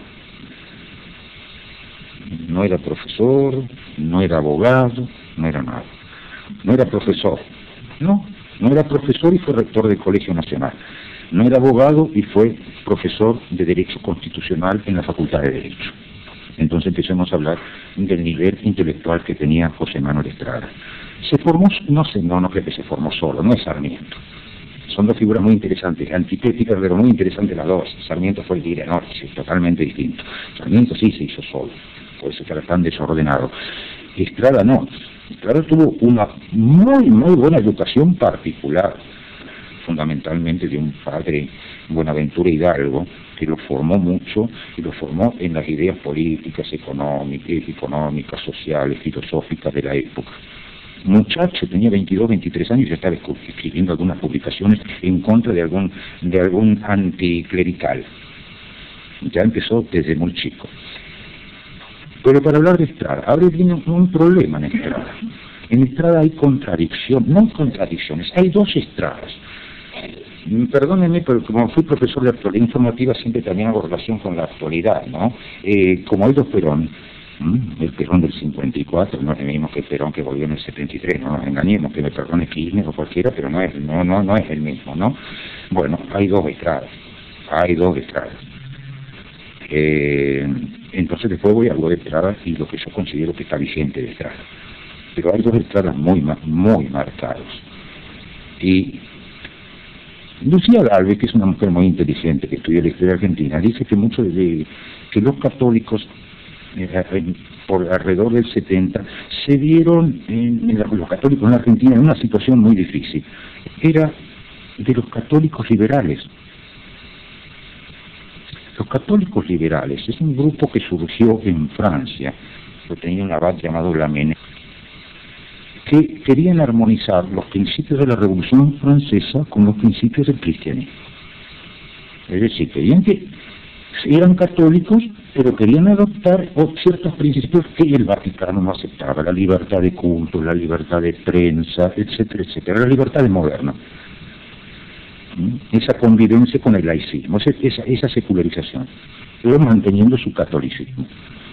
[SPEAKER 1] No era profesor, no era abogado, no era nada. No era profesor. No era profesor y fue rector del Colegio Nacional. No era abogado y fue profesor de Derecho Constitucional en la Facultad de Derecho. Entonces empecemos a hablar del nivel intelectual que tenía José Manuel Estrada. Se formó, no creo que se formó solo, no es Sarmiento. Son dos figuras muy interesantes, antitéticas, pero muy interesantes las dos. Sarmiento fue el Tigre Norte, es totalmente distinto. Sarmiento sí se hizo solo, por eso era tan desordenado. Estrada no. Estrada tuvo una muy buena educación particular, fundamentalmente de un padre, Buenaventura Hidalgo, que lo formó mucho y lo formó en las ideas políticas, económicas, sociales, filosóficas de la época. Muchacho, tenía 22, 23 años y ya estaba escribiendo algunas publicaciones en contra de algún anticlerical. Ya empezó desde muy chico. Pero para hablar de Estrada, ahora viene un problema en Estrada. En Estrada hay contradicción, no hay contradicciones, hay dos Estradas. Perdónenme, pero como fui profesor de actualidad informativa, siempre también hago relación con la actualidad, ¿no? Como hay dos Perón, el Perón del 54, no es el mismo que el Perón que volvió en el 73, no nos engañemos, que me perdone Kirchner o cualquiera, pero no es el mismo, ¿no? Bueno, hay dos Estradas. Entonces después voy a hablar de Estrada y lo que yo considero que está vigente de Estrada. Pero hay dos Estradas muy marcados. Y Lucía Galvez, que es una mujer muy inteligente que estudia la historia argentina, dice que que los católicos por alrededor del 70 se vieron los católicos en la Argentina en una situación muy difícil. Era de los católicos liberales. Los católicos liberales es un grupo que surgió en Francia, que tenía un abad llamado Lamennais, que querían armonizar los principios de la Revolución Francesa con los principios del cristianismo. Es decir, querían que eran católicos, pero querían adoptar ciertos principios que el Vaticano no aceptaba: la libertad de culto, la libertad de prensa, etcétera, etcétera, la libertad de moderna. Esa convivencia con el laicismo, esa secularización, pero manteniendo su catolicismo.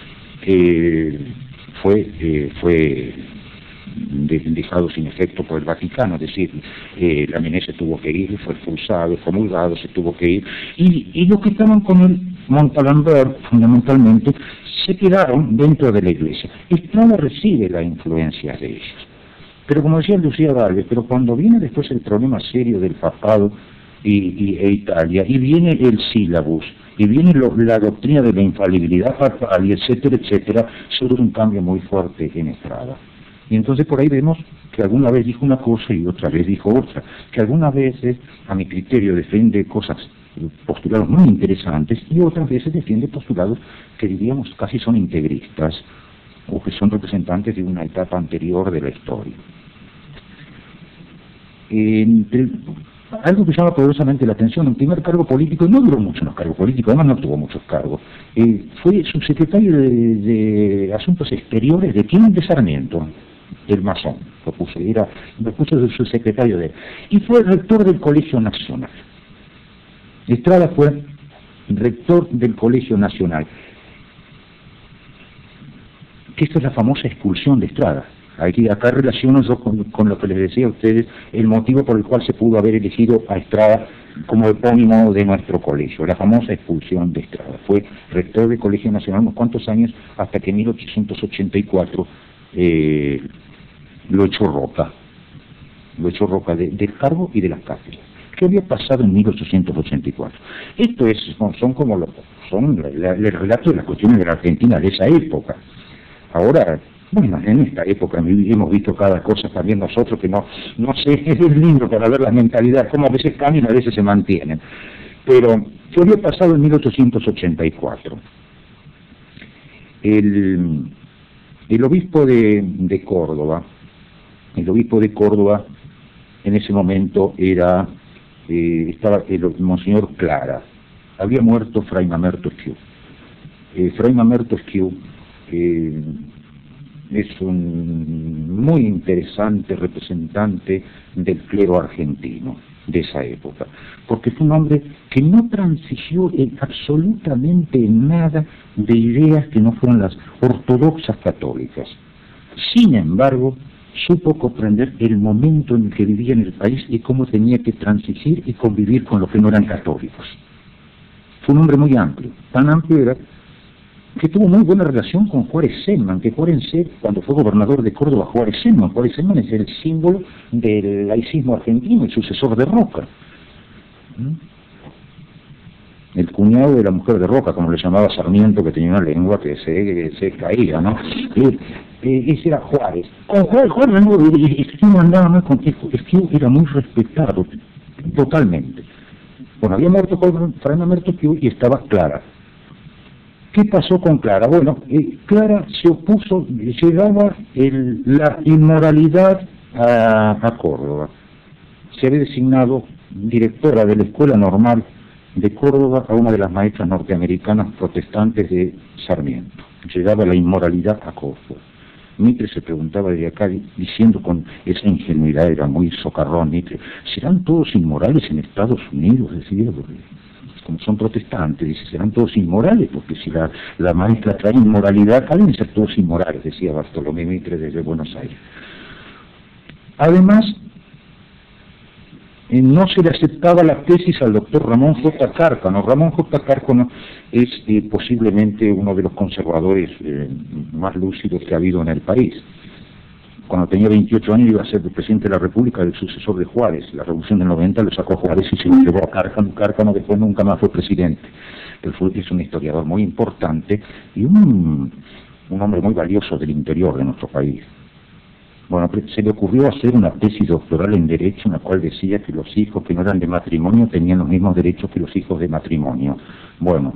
[SPEAKER 1] Fue dejado sin efecto por el Vaticano, es decir, Lamennais se tuvo que ir, fue expulsado, excomulgado, se tuvo que ir, y los que estaban con el Montalembert, fundamentalmente, se quedaron dentro de la Iglesia. Estrada recibe la influencia de ellos. Pero como decía Lucía Gálvez, pero cuando viene después el problema serio del papado e Italia, y viene el sílabus, y viene la doctrina de la infalibilidad papal, y etcétera, etcétera, surge un cambio muy fuerte en Estrada. Y entonces por ahí vemos que alguna vez dijo una cosa y otra vez dijo otra, que algunas veces, a mi criterio, defiende cosas, postulados muy interesantes, y otras veces defiende postulados que diríamos casi son integristas, o que son representantes de una etapa anterior de la historia. Algo que llama poderosamente la atención: el primer cargo político, no duró mucho en los cargos políticos, además no tuvo muchos cargos, fue subsecretario de Asuntos Exteriores de quién, de Sarmiento, el masón, lo puso de subsecretario de él, y fue rector del Colegio Nacional. Estrada fue rector del Colegio Nacional, que esta es la famosa expulsión de Estrada. Acá relaciono yo con lo que les decía a ustedes, el motivo por el cual se pudo haber elegido a Estrada como epónimo de nuestro colegio, la famosa expulsión de Estrada. Fue rector del Colegio Nacional unos cuantos años, hasta que en 1884 lo echó Roca del cargo y de las cátedras. ¿Qué había pasado en 1884? Esto son el relato de las cuestiones de la Argentina de esa época. Ahora, bueno, en esta época hemos visto cada cosa también nosotros, que no sé, es lindo para ver las mentalidades, como a veces cambian, a veces se mantienen. Pero, ¿qué había pasado en 1884? El obispo de Córdoba, en ese momento estaba el Monseñor Clara. Había muerto Fray Mamerto Esquiú. Fray Mamerto Esquiú es un muy interesante representante del clero argentino de esa época, porque fue un hombre que no transigió absolutamente nada de ideas que no fueran las ortodoxas católicas. Sin embargo, supo comprender el momento en el que vivía en el país y cómo tenía que transigir y convivir con los que no eran católicos. Fue un hombre muy amplio, tan amplio era que tuvo muy buena relación con Juárez Selman, que acuérdense, cuando fue gobernador de Córdoba, Juárez Selman es el símbolo del laicismo argentino, el sucesor de Roca. El cuñado de la mujer de Roca, como le llamaba Sarmiento, que tenía una lengua que se caía, ¿no? Ese era Juárez. Con Juárez Esquiú andaba más con Esquiú, era muy respetado, totalmente. Bueno, había muerto con Fray Mamerto Esquiú y estaba Clara. ¿Qué pasó con Clara? Bueno, Clara se opuso, llegaba la inmoralidad a Córdoba. Se había designado directora de la Escuela Normal de Córdoba a una de las maestras norteamericanas protestantes de Sarmiento. Llegaba la inmoralidad a Córdoba. Mitre se preguntaba desde acá, diciendo con esa ingenuidad, era muy socarrón Mitre, ¿serán todos inmorales en Estados Unidos? Decía, como son protestantes, dice, serán todos inmorales, porque si la maestra trae inmoralidad, deben ser todos inmorales, decía Bartolomé Mitre desde Buenos Aires. Además, no se le aceptaba la tesis al doctor Ramón J. Cárcano. Ramón J. Cárcano es posiblemente uno de los conservadores más lúcidos que ha habido en el país. Cuando tenía 28 años iba a ser el presidente de la República, el sucesor de Juárez. La Revolución del 90 lo sacó a Juárez y se lo llevó a Cárcano. Cárcano después nunca más fue presidente. Pero es un historiador muy importante y un hombre muy valioso del interior de nuestro país. Bueno, se le ocurrió hacer una tesis doctoral en Derecho en la cual decía que los hijos que no eran de matrimonio tenían los mismos derechos que los hijos de matrimonio. Bueno,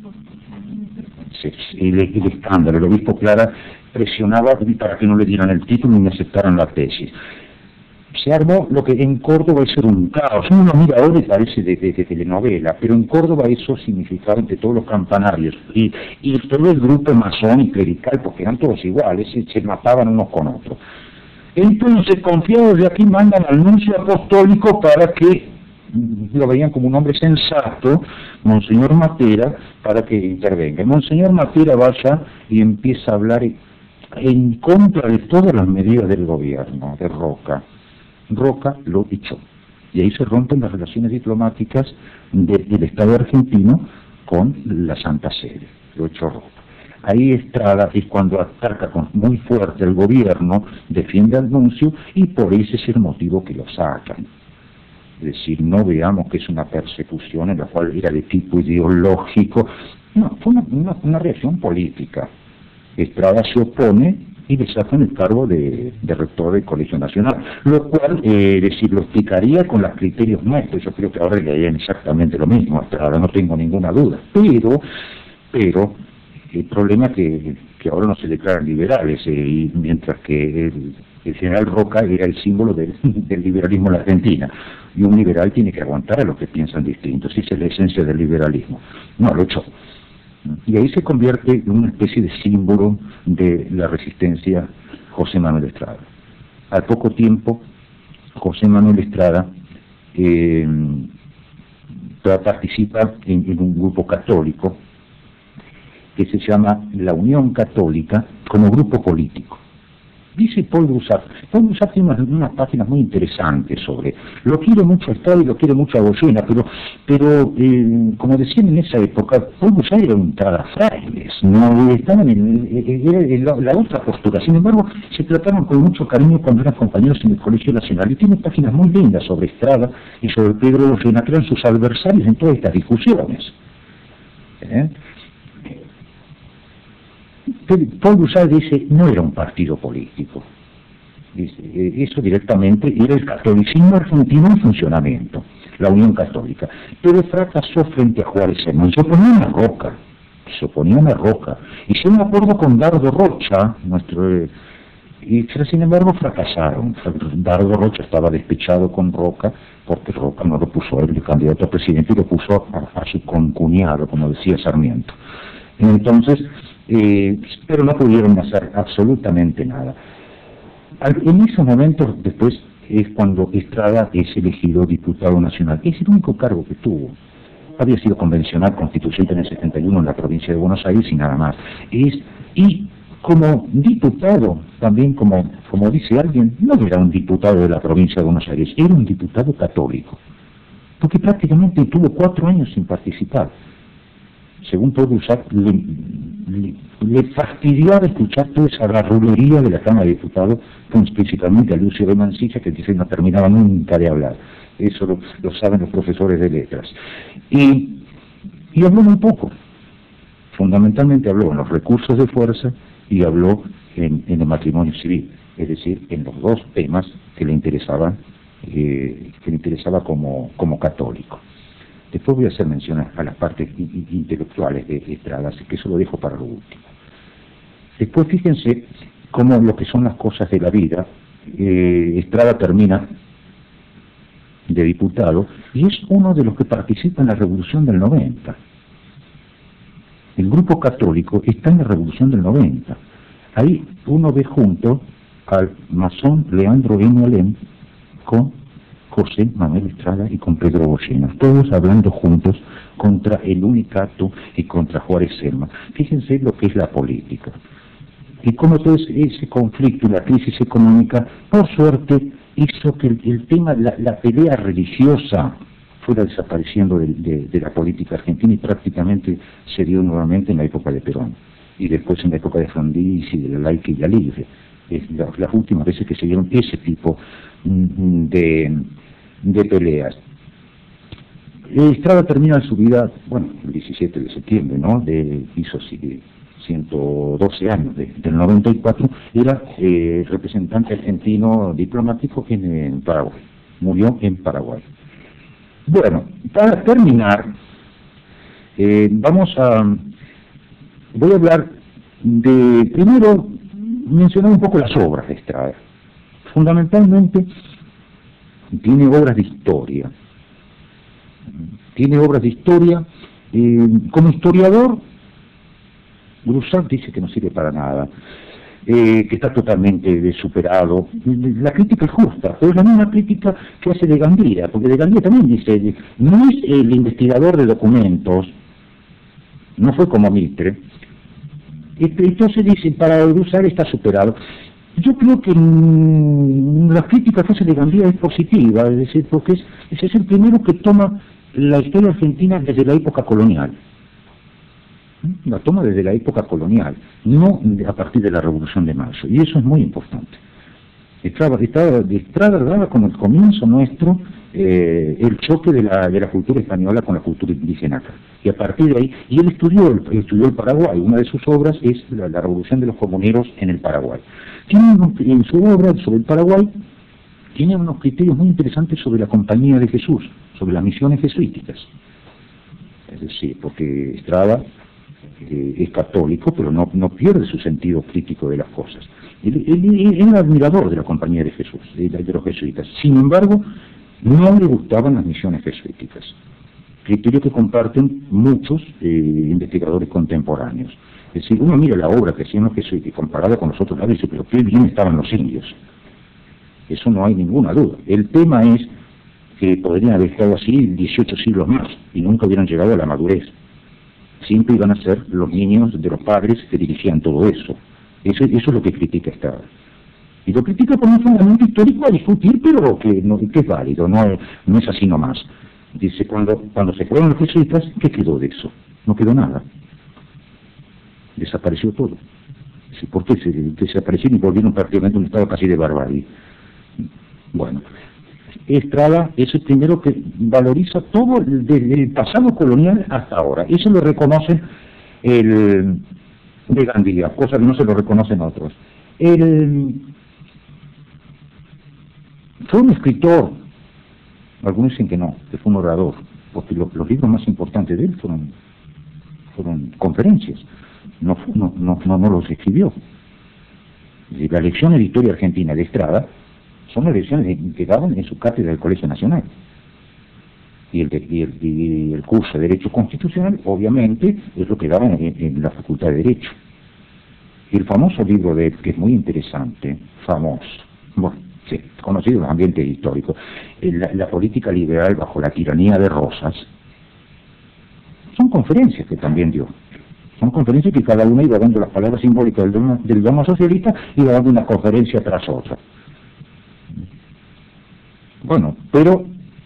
[SPEAKER 1] el escándalo, el obispo Clara presionaba para que no le dieran el título y no aceptaran la tesis. Se armó lo que en Córdoba es un caos. Uno mira ahora y parece de telenovela, pero en Córdoba eso significaba entre todos los campanarios y todo el grupo masón y clerical, porque eran todos iguales, se mataban unos con otros. Entonces, confiados de aquí, mandan al nuncio apostólico para que lo veían como un hombre sensato, Monseñor Matera, para que intervenga. Monseñor Matera vaya y empieza a hablar en contra de todas las medidas del gobierno de Roca. Roca lo echó. Y ahí se rompen las relaciones diplomáticas del Estado argentino con la Santa Sede. Lo echó Roca. Ahí Estrada es cuando ataca muy fuerte al gobierno, defiende al nuncio y por ese es el motivo que lo sacan. Es decir, no veamos que es una persecución en la cual era de tipo ideológico. No, fue una reacción política. Estrada se opone y le sacan el cargo de rector del Colegio Nacional, lo cual, lo explicaría con los criterios nuestros. Yo creo que ahora le harían exactamente lo mismo, hasta ahora no tengo ninguna duda, pero el problema es que ahora no se declaran liberales, y mientras que el general Roca era el símbolo del liberalismo en la Argentina, y un liberal tiene que aguantar a los que piensan distintos, esa es la esencia del liberalismo. No, lo echó. Y ahí se convierte en una especie de símbolo de la resistencia José Manuel Estrada. Al poco tiempo, José Manuel Estrada participa en un grupo católico que se llama la Unión Católica como grupo político. Dice Paul Broussard tiene unas páginas muy interesantes sobre, lo quiere mucho a Estrada y lo quiere mucho a Goyena, pero como decían en esa época, Paul Broussard era un tragafrailes, no estaban en la otra postura. Sin embargo, se trataron con mucho cariño cuando eran compañeros en el Colegio Nacional, y tiene páginas muy lindas sobre Estrada y sobre Pedro Goyena, que eran sus adversarios en todas estas discusiones. Paul Broussard dice, no era un partido político. Dice, eso directamente era el catolicismo argentino en funcionamiento, la Unión Católica. Pero fracasó frente a Juárez Hermán, se oponía a Roca. Y yo me acuerdo con Dardo Rocha, pero sin embargo fracasaron. Dardo Rocha estaba despechado con Roca, porque Roca no lo puso a él de candidato a presidente, y lo puso a su concuñado, como decía Sarmiento. Entonces, pero no pudieron hacer absolutamente nada. En esos momentos, después, es cuando Estrada es elegido diputado nacional. Es el único cargo que tuvo. Había sido convencional constituyente en el 71 en la provincia de Buenos Aires y nada más. Y como diputado, también como dice alguien, no era un diputado de la provincia de Buenos Aires, era un diputado católico. Porque prácticamente tuvo 4 años sin participar. Según Paul Broussard, le fastidiaba escuchar toda esa garrulería de la Cámara de Diputados, principalmente a Lucio de Mansilla, que dice no terminaba nunca de hablar. Eso lo saben los profesores de letras. Y habló muy poco. Fundamentalmente habló en los recursos de fuerza y habló en el matrimonio civil, es decir, en los dos temas que le interesaban, como católico. Después voy a hacer mención a las partes intelectuales de Estrada, así que eso lo dejo para lo último. Después fíjense cómo lo que son las cosas de la vida. Estrada termina de diputado y es uno de los que participa en la Revolución del 90. El grupo católico está en la Revolución del 90. Ahí uno ve junto al masón Leandro N. Alem con José Manuel Estrada y con Pedro Goyena, todos hablando juntos contra el Unicato y contra Juárez Hermán. Fíjense lo que es la política. Y cómo todo ese conflicto y la crisis económica, por suerte, hizo que el tema, la pelea religiosa, fuera desapareciendo de la política argentina, y prácticamente se dio nuevamente en la época de Perón, y después en la época de Frondizi, de la Laica y la Libre. Las últimas veces que se dieron ese tipo de peleas. Estrada termina su vida, el 17 de septiembre, ¿no? Hizo 112 años, del 94, era representante argentino diplomático en Paraguay. Murió en Paraguay. Bueno, para terminar, voy a hablar primero, mencionar un poco las obras de Estrada. Fundamentalmente, tiene obras de historia. Como historiador, Grusac dice que no sirve para nada, que está totalmente superado. La crítica es justa, pero es la misma crítica que hace de Gandía, porque de Gandía también dice, no es el investigador de documentos, no fue como Mitre. Entonces dice, para Grusac está superado. Yo creo que la crítica que hace de Gandía es positiva, es decir, porque ese es el primero que toma la historia argentina desde la época colonial. La toma desde la época colonial, no a partir de la Revolución de Mayo, y eso es muy importante. Estrada daba como el comienzo nuestro el choque de la cultura española con la cultura indígena acá. Y a partir de ahí, y él estudió el Paraguay. Una de sus obras es la Revolución de los Comuneros en el Paraguay. En su obra sobre el Paraguay tiene unos criterios muy interesantes sobre la Compañía de Jesús, sobre las misiones jesuíticas. Es decir, porque Estrada es católico, pero no pierde su sentido crítico de las cosas. Él era admirador de la Compañía de Jesús, de los jesuitas. Sin embargo, no le gustaban las misiones jesuíticas. Criterio que comparten muchos investigadores contemporáneos. Es decir, uno mira la obra que hacían los jesuitas comparada con los otros lados y dice, pero qué bien estaban los indios. Eso no hay ninguna duda. El tema es que podrían haber estado así 18 siglos más y nunca hubieran llegado a la madurez. Siempre iban a ser los niños de los padres que dirigían todo eso. Eso es lo que critica Estrada. Y lo critica por un fundamento histórico a discutir, pero que es válido, no es así nomás. Dice, cuando se fueron los jesuitas, ¿qué quedó de eso? No quedó nada. Desapareció todo. Dice, ¿por qué se desaparecieron y volvieron prácticamente a un estado casi de barbarie? Bueno, Estrada es el primero que valoriza todo desde el pasado colonial hasta ahora. Eso lo reconoce de Gandía, cosa que no se lo reconocen otros. Fue un escritor, algunos dicen que no, que fue un orador, porque los libros más importantes de él fueron conferencias, no los escribió. La lección de historia argentina de Estrada son las lecciones que daban en su cátedra del Colegio Nacional. Y el curso de Derecho Constitucional, obviamente, es lo que daban en la Facultad de Derecho. Y el famoso libro de él, que es muy interesante, bueno, sí, conocido en los ambientes históricos, la política liberal bajo la tiranía de Rosas, son conferencias que también dio. Son conferencias que cada una iba dando las palabras simbólicas del domo socialista y iba dando una conferencia tras otra. Bueno, pero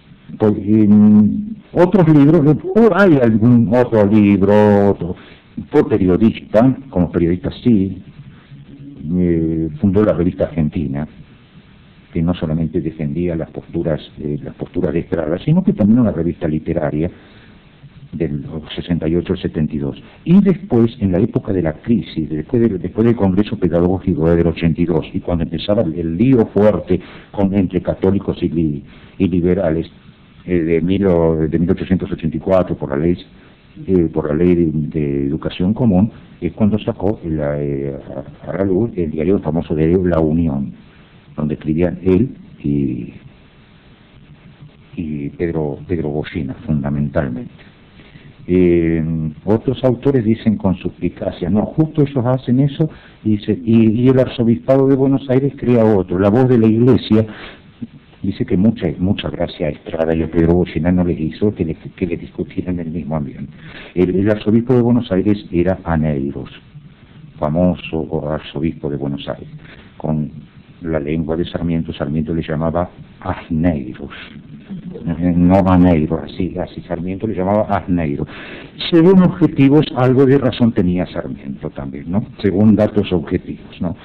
[SPEAKER 1] en otros libros, hay algún otro libro, fue periodista, como periodista sí, fundó la Revista Argentina, que no solamente defendía las posturas de Estrada, sino que también una revista literaria del 68 al 72. Y después, en la época de la crisis, después del Congreso Pedagógico del 82, y cuando empezaba el lío fuerte entre católicos y liberales, de 1884 por la ley de educación común, es cuando sacó a la luz el diario famoso de La Unión, donde escribían él y Pedro Bollina, fundamentalmente. Otros autores dicen con suspicacia, no, justo ellos hacen eso, y el arzobispado de Buenos Aires crea otro, La Voz de la Iglesia. Dice que mucha gracia a Estrada y a Pedro Bollina no les hizo que le discutieran en el mismo ambiente. El arzobispo de Buenos Aires era Aneiros, famoso arzobispo de Buenos Aires. Con la lengua de Sarmiento le llamaba Asneiros, no Aneiros, así Sarmiento le llamaba Asneiros. Según objetivos, algo de razón tenía Sarmiento también, ¿no? Según datos objetivos, ¿no?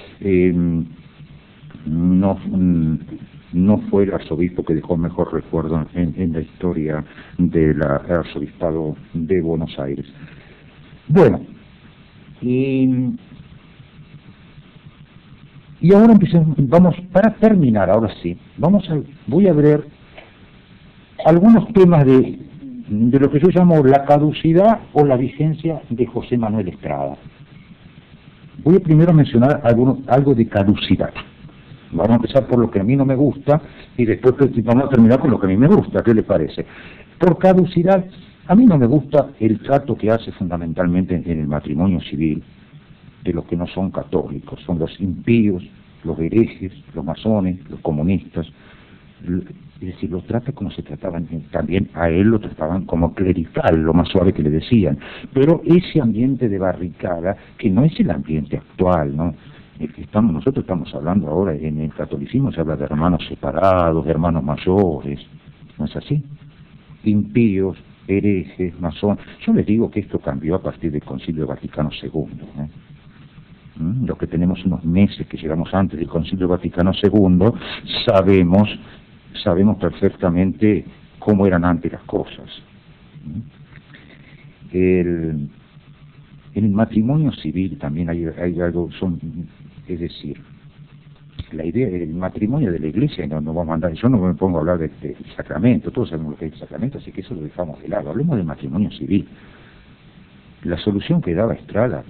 [SPEAKER 1] No fue el arzobispo que dejó mejor recuerdo en la historia del arzobispado de Buenos Aires. Bueno, Y ahora vamos, para terminar, ahora sí, voy a ver algunos temas de lo que yo llamo la caducidad o la vigencia de José Manuel Estrada. Voy a primero mencionar algo de caducidad. Vamos a empezar por lo que a mí no me gusta y después vamos a terminar con lo que a mí me gusta. ¿Qué le parece? Por caducidad, a mí no me gusta el trato que hace fundamentalmente en el matrimonio civil de los que no son católicos, son los impíos, los herejes, los masones, los comunistas. Es decir, los trata como se trataban, también a él lo trataban como clerical, lo más suave que le decían. Pero ese ambiente de barricada, que no es el ambiente actual, ¿no? Nosotros estamos hablando ahora, en el catolicismo se habla de hermanos separados, de hermanos mayores, ¿no es así? Impíos, herejes, masones. Yo les digo que esto cambió a partir del Concilio Vaticano II, ¿eh? Los que tenemos unos meses que llegamos antes del Concilio Vaticano II, sabemos perfectamente cómo eran antes las cosas. En el matrimonio civil también hay algo, es decir, la idea del matrimonio de la Iglesia, no vamos a andar, yo no me pongo a hablar del sacramento, todos sabemos lo que es el sacramento, así que eso lo dejamos de lado. Hablemos del matrimonio civil. La solución que daba Estrada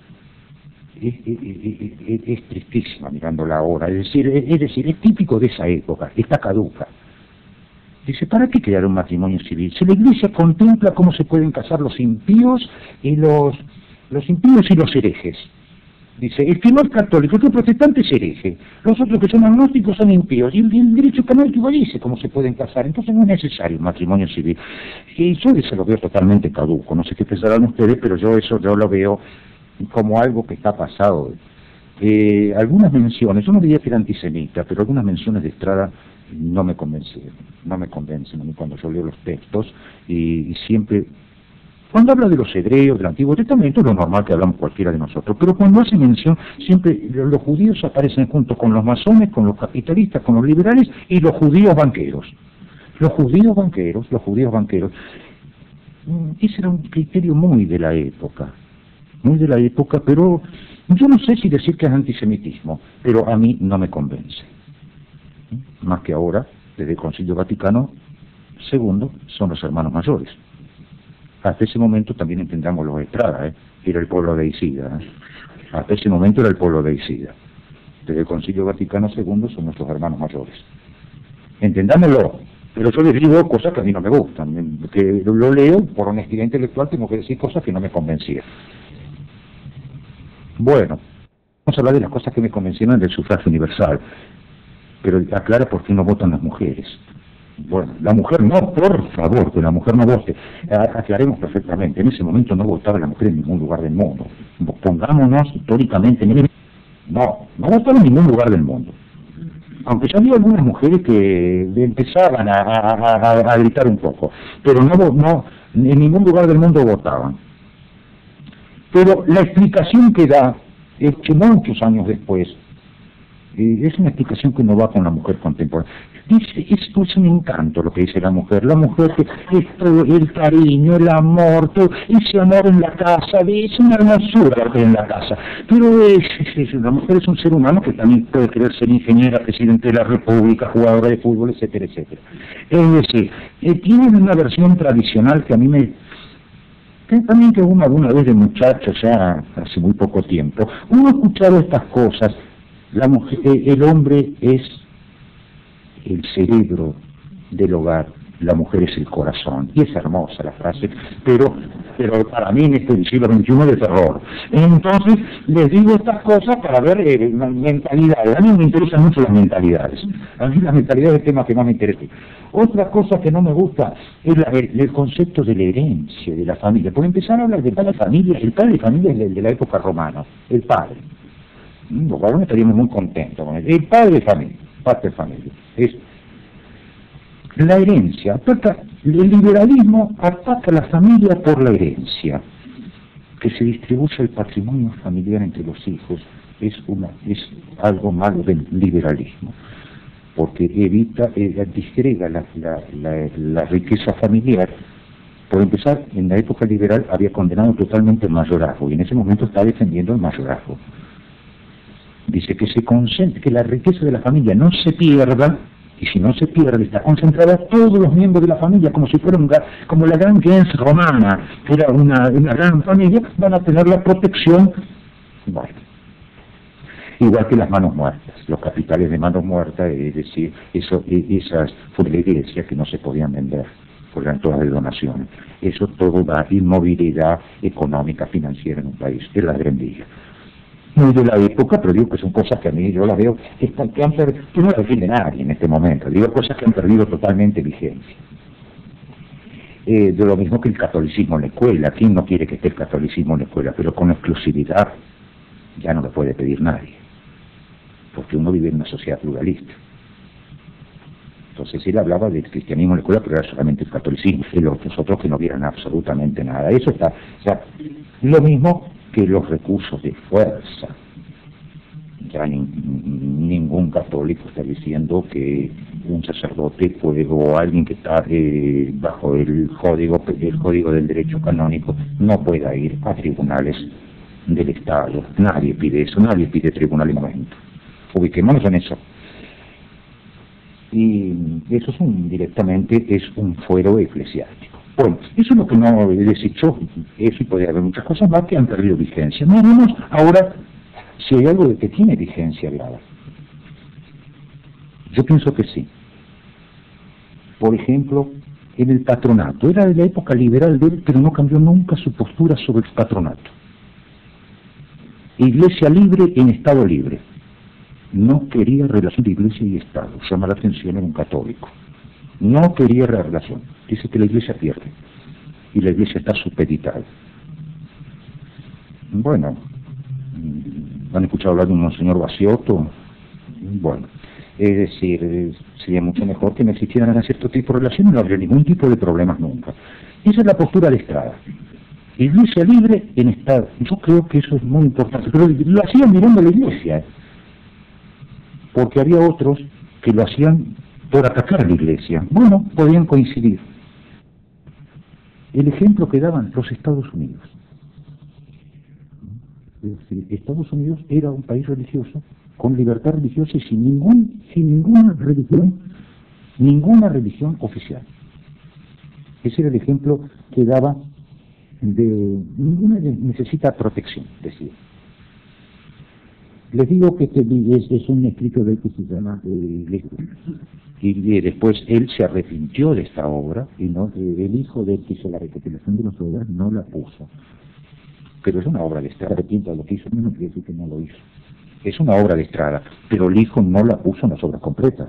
[SPEAKER 1] es tristísima mirándola ahora, es decir, es típico de esa época, está caduca. Dice, ¿para qué crear un matrimonio civil? Si la Iglesia contempla cómo se pueden casar los impíos y los impíos y los herejes. Dice, el que no es católico, el que es protestante es hereje, los otros que son agnósticos son impíos, y el derecho canónico dice cómo se pueden casar, entonces no es necesario un matrimonio civil. Y yo eso lo veo totalmente caduco, no sé qué pensarán ustedes, pero yo lo veo como algo que está pasado. Algunas menciones, yo no diría que era antisemita, pero algunas menciones de Estrada no me convencen a mí cuando yo leo los textos, y siempre, cuando habla de los hebreos, del Antiguo Testamento, es lo normal que hablamos cualquiera de nosotros, pero cuando hace mención, siempre los judíos aparecen junto con los masones, con los capitalistas, con los liberales y los judíos banqueros. Los judíos banqueros. Ese era un criterio muy de la época, pero yo no sé si decir que es antisemitismo, pero a mí no me convence. Más que ahora, desde el Concilio Vaticano II, son los hermanos mayores. Hasta ese momento también entendamos los Estrada, era el pueblo de Isida. Hasta ese momento era el pueblo de Isida. Desde el Concilio Vaticano II son nuestros hermanos mayores. Entendámoslo, pero yo les digo cosas que a mí no me gustan, que lo leo por honestidad intelectual, tengo que decir cosas que no me convencían. Bueno, vamos a hablar de las cosas que me convencieron del sufragio universal, pero aclara por qué no votan las mujeres. Bueno, la mujer no, por favor, que la mujer no vote. Aclaremos perfectamente, en ese momento no votaba la mujer en ningún lugar del mundo. Pongámonos históricamente, no votaba en ningún lugar del mundo. Aunque ya había algunas mujeres que empezaban a gritar un poco, pero no, en ningún lugar del mundo votaban. Pero la explicación que da es que muchos años después, es una explicación que no va con la mujer contemporánea. Dice, esto es un encanto lo que dice la mujer que es todo el cariño, el amor, todo ese amor en la casa, es una hermosura lo que hay en la casa. Pero la mujer es un ser humano que también puede querer ser ingeniera, presidente de la República, jugadora de fútbol, etcétera, etcétera. Es decir, tienen una versión tradicional que a mí también que uno alguna vez de muchacho, ya hace muy poco tiempo, uno ha escuchado estas cosas. La mujer, el hombre es el cerebro del hogar, la mujer es el corazón. Y es hermosa la frase, pero para mí en este siglo XXI de terror. Entonces, les digo estas cosas para ver mentalidades. A mí me interesan mucho las mentalidades. A mí las mentalidades es el tema que más me interesa. Otra cosa que no me gusta es el concepto de la herencia de la familia. Por empezar a hablar de padre de familia, el padre de familia es el de la época romana, el padre. Los varones estaríamos muy contentos con él. El padre de familia, es la herencia. El liberalismo ataca a la familia por la herencia, que se distribuya el patrimonio familiar entre los hijos. Es algo malo del liberalismo, porque disgrega la riqueza familiar Por empezar, en la época liberal había condenado totalmente el mayorazgo y en ese momento está defendiendo el mayorazgo. Dice que se concentre, que la riqueza de la familia no se pierda, y si no se pierde, está concentrada todos los miembros de la familia, como si fuera como la gran gens romana, que era una gran familia, van a tener la protección, bueno, igual que las manos muertas, los capitales de manos muertas, es decir, esas fue la iglesia que no se podían vender, porque eran todas de donaciones. Eso todo da inmovilidad económica, financiera en un país, es la Gran Villa. Muy de la época, pero digo que son cosas que a mí yo las veo que no las defiende nadie en este momento, digo cosas que han perdido totalmente vigencia. De lo mismo que el catolicismo en la escuela, ¿quién no quiere que esté el catolicismo en la escuela? Pero con exclusividad ya no le puede pedir nadie, porque uno vive en una sociedad pluralista. Entonces él hablaba del cristianismo en la escuela, pero era solamente el catolicismo, y los otros que no vieran absolutamente nada. Eso está, o sea, lo mismo que los recursos de fuerza. Ya ningún católico está diciendo que un sacerdote puede, o alguien que está bajo el código del derecho canónico no pueda ir a tribunales del Estado. Nadie pide eso, nadie pide tribunal en momento. Ubiquémonos en eso. Y eso directamente es un fuero eclesiástico. Bueno, eso es lo que no he deshecho, eso y podría haber muchas cosas más que han perdido vigencia. Miremos ahora si hay algo de que tiene vigencia hablada. Yo pienso que sí. Por ejemplo, en el patronato. Era de la época liberal de él, pero no cambió nunca su postura sobre el patronato. Iglesia libre en Estado libre. No quería relación de Iglesia y Estado. Llama la atención en un católico. No quería relación. Dice que la Iglesia pierde. Y la Iglesia está supeditada. Bueno, ¿han escuchado hablar de un monseñor Baciotto? Bueno, es decir, sería mucho mejor que no existieran cierto tipo de relaciones, no habría ningún tipo de problemas nunca. Esa es la postura de Estrada. Iglesia libre en Estado. Yo creo que eso es muy importante. Pero lo hacían mirando a la Iglesia, porque había otros que lo hacían por atacar a la Iglesia. Bueno, podían coincidir. El ejemplo que daban los Estados Unidos. Es decir, Estados Unidos era un país religioso, con libertad religiosa y sin ninguna religión oficial. Ese era el ejemplo que daba ninguna necesita protección, decía. Les digo que es un escrito de él que se llama y después él se arrepintió de esta obra y no el hijo de él que hizo la recopilación de las obras no la puso. Pero es una obra de Estrada, arrepiento de lo que hizo, no quiere decir que no lo hizo. Es una obra de Estrada, pero el hijo no la puso en las obras completas,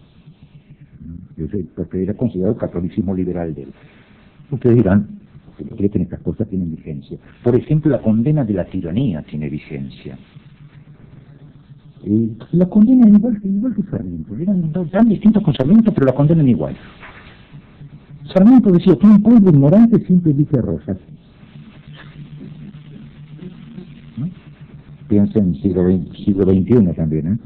[SPEAKER 1] porque era considerado el catolicismo liberal de él. Ustedes dirán, ¿creen que estas cosas tienen vigencia? Por ejemplo, la condena de la tiranía tiene vigencia. La condenan igual que Sarmiento, eran tan distintos con Sarmiento, pero la condenan igual. Sarmiento decía que un pueblo ignorante siempre dice rosas. ¿No? Piensa en siglo XXI también,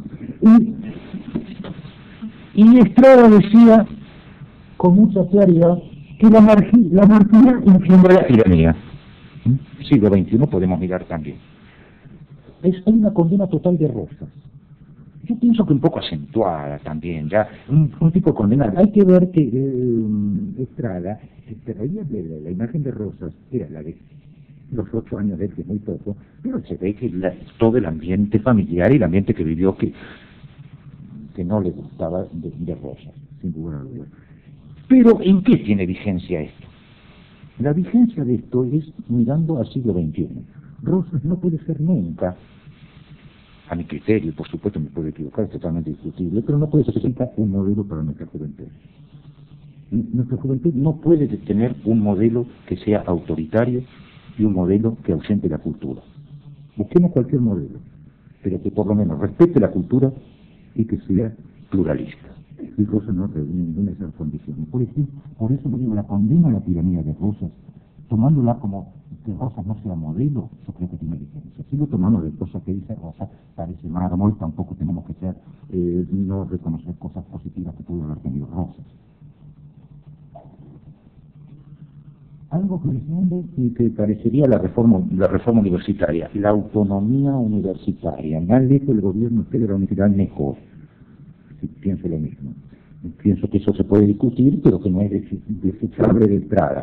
[SPEAKER 1] y Estrada decía con mucha claridad que la anarquía engendra la tiranía. Siglo XXI podemos mirar también. Hay una condena total de Rosas. Yo pienso que un poco acentuada también, ya un tipo de condena. Hay que ver que Estrada se reía de la imagen de Rosas, era la de los 8 años de él, que es muy poco, pero se ve que todo el ambiente familiar y el ambiente que vivió que no le gustaba de Rosas, sin duda alguna. Pero ¿en qué tiene vigencia esto? La vigencia de esto es mirando al siglo XXI. Rosas no puede ser nunca, a mi criterio, por supuesto me puedo equivocar, es totalmente discutible, pero no puede ser un modelo para nuestra juventud. Nuestra juventud no puede tener un modelo que sea autoritario y un modelo que ausente la cultura. Busquemos cualquier modelo, pero que por lo menos respete la cultura y que sea pluralista. Y Rosas no reúne ninguna de esas condiciones. Por eso digo, la condena a la tiranía de Rosas, tomándola como que Rosas no sea modelo, yo creo que tiene vigencia. Si lo tomamos de cosas que dice Rosas, parece mármol, tampoco tenemos que ser, no reconocer cosas positivas que pudo haber tenido Rosas. algo que defiende y que parecería la reforma universitaria, la autonomía universitaria. Mal dijo el gobierno de la universidad mejor. Sí, pienso lo mismo. Pienso que eso se puede discutir, pero que no es desechable de entrada.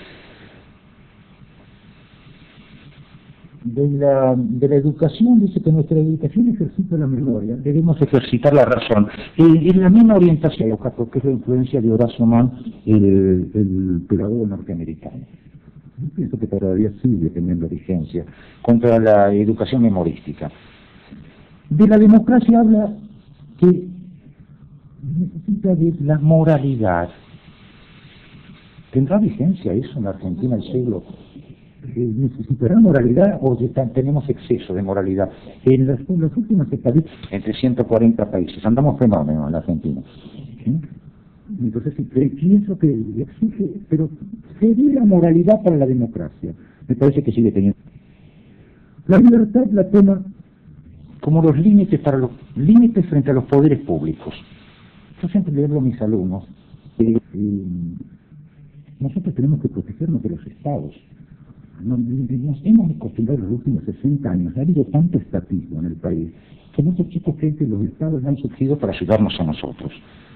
[SPEAKER 1] De la educación, dice que nuestra educación ejercita la memoria, debemos ejercitar la razón. En la misma orientación, porque es la influencia de Horacio Mann, el pedagogo norteamericano. Yo pienso que todavía sigue teniendo vigencia contra la educación memorística. De la democracia habla que necesita de la moralidad. ¿Tendrá vigencia eso en la Argentina del siglo? ¿Necesitará moralidad o tenemos exceso de moralidad? En las últimas estadísticas, entre 140 países, andamos fenómenos en la Argentina. ¿Sí? Entonces, pienso que exige, pero sería la moralidad para la democracia. Me parece que sigue teniendo. La libertad la toma como los límites frente a los poderes públicos. Yo siempre le digo a mis alumnos que nosotros tenemos que protegernos de los estados. Nos hemos acostumbrado en los últimos 60 años, ha habido tanto estatismo en el país, que muchos chicos creen que los estados han surgido para ayudarnos a nosotros.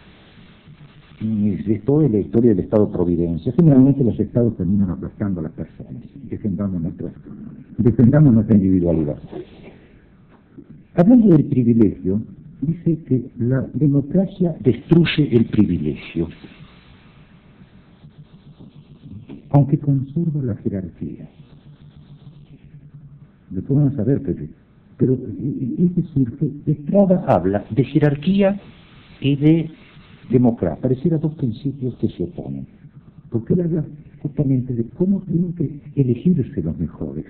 [SPEAKER 1] Y de toda la historia del Estado Providencia, generalmente los estados terminan aplastando a las personas. Defendamos nuestra individualidad. Hablando del privilegio, dice que la democracia destruye el privilegio, aunque conserva la jerarquía. Lo podemos saber, pero es decir, que Estrada habla de jerarquía y de democracia. Pareciera dos principios que se oponen, porque él habla justamente de cómo tienen que elegirse los mejores.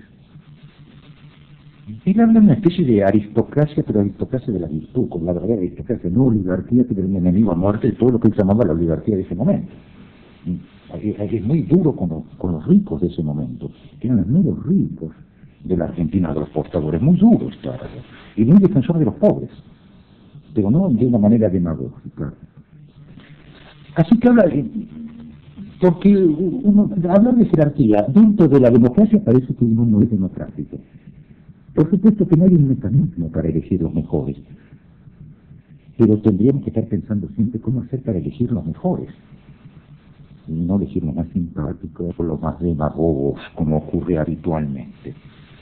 [SPEAKER 1] Él habla de una especie de aristocracia, pero aristocracia de la virtud, con la verdadera aristocracia, no oligarquía, que era un enemigo a muerte de todo lo que él llamaba la oligarquía de ese momento. Es muy duro con los ricos de ese momento, que eran los nuevos ricos de la Argentina, de los portadores, muy duro estar, y muy defensor de los pobres, pero no de una manera demagógica. Así que porque hablar de jerarquía dentro de la democracia parece que uno no es democrático. Por supuesto que no hay un mecanismo para elegir los mejores, pero tendríamos que estar pensando siempre cómo hacer para elegir los mejores. Y no elegir los más simpáticos o los más demagogos, como ocurre habitualmente.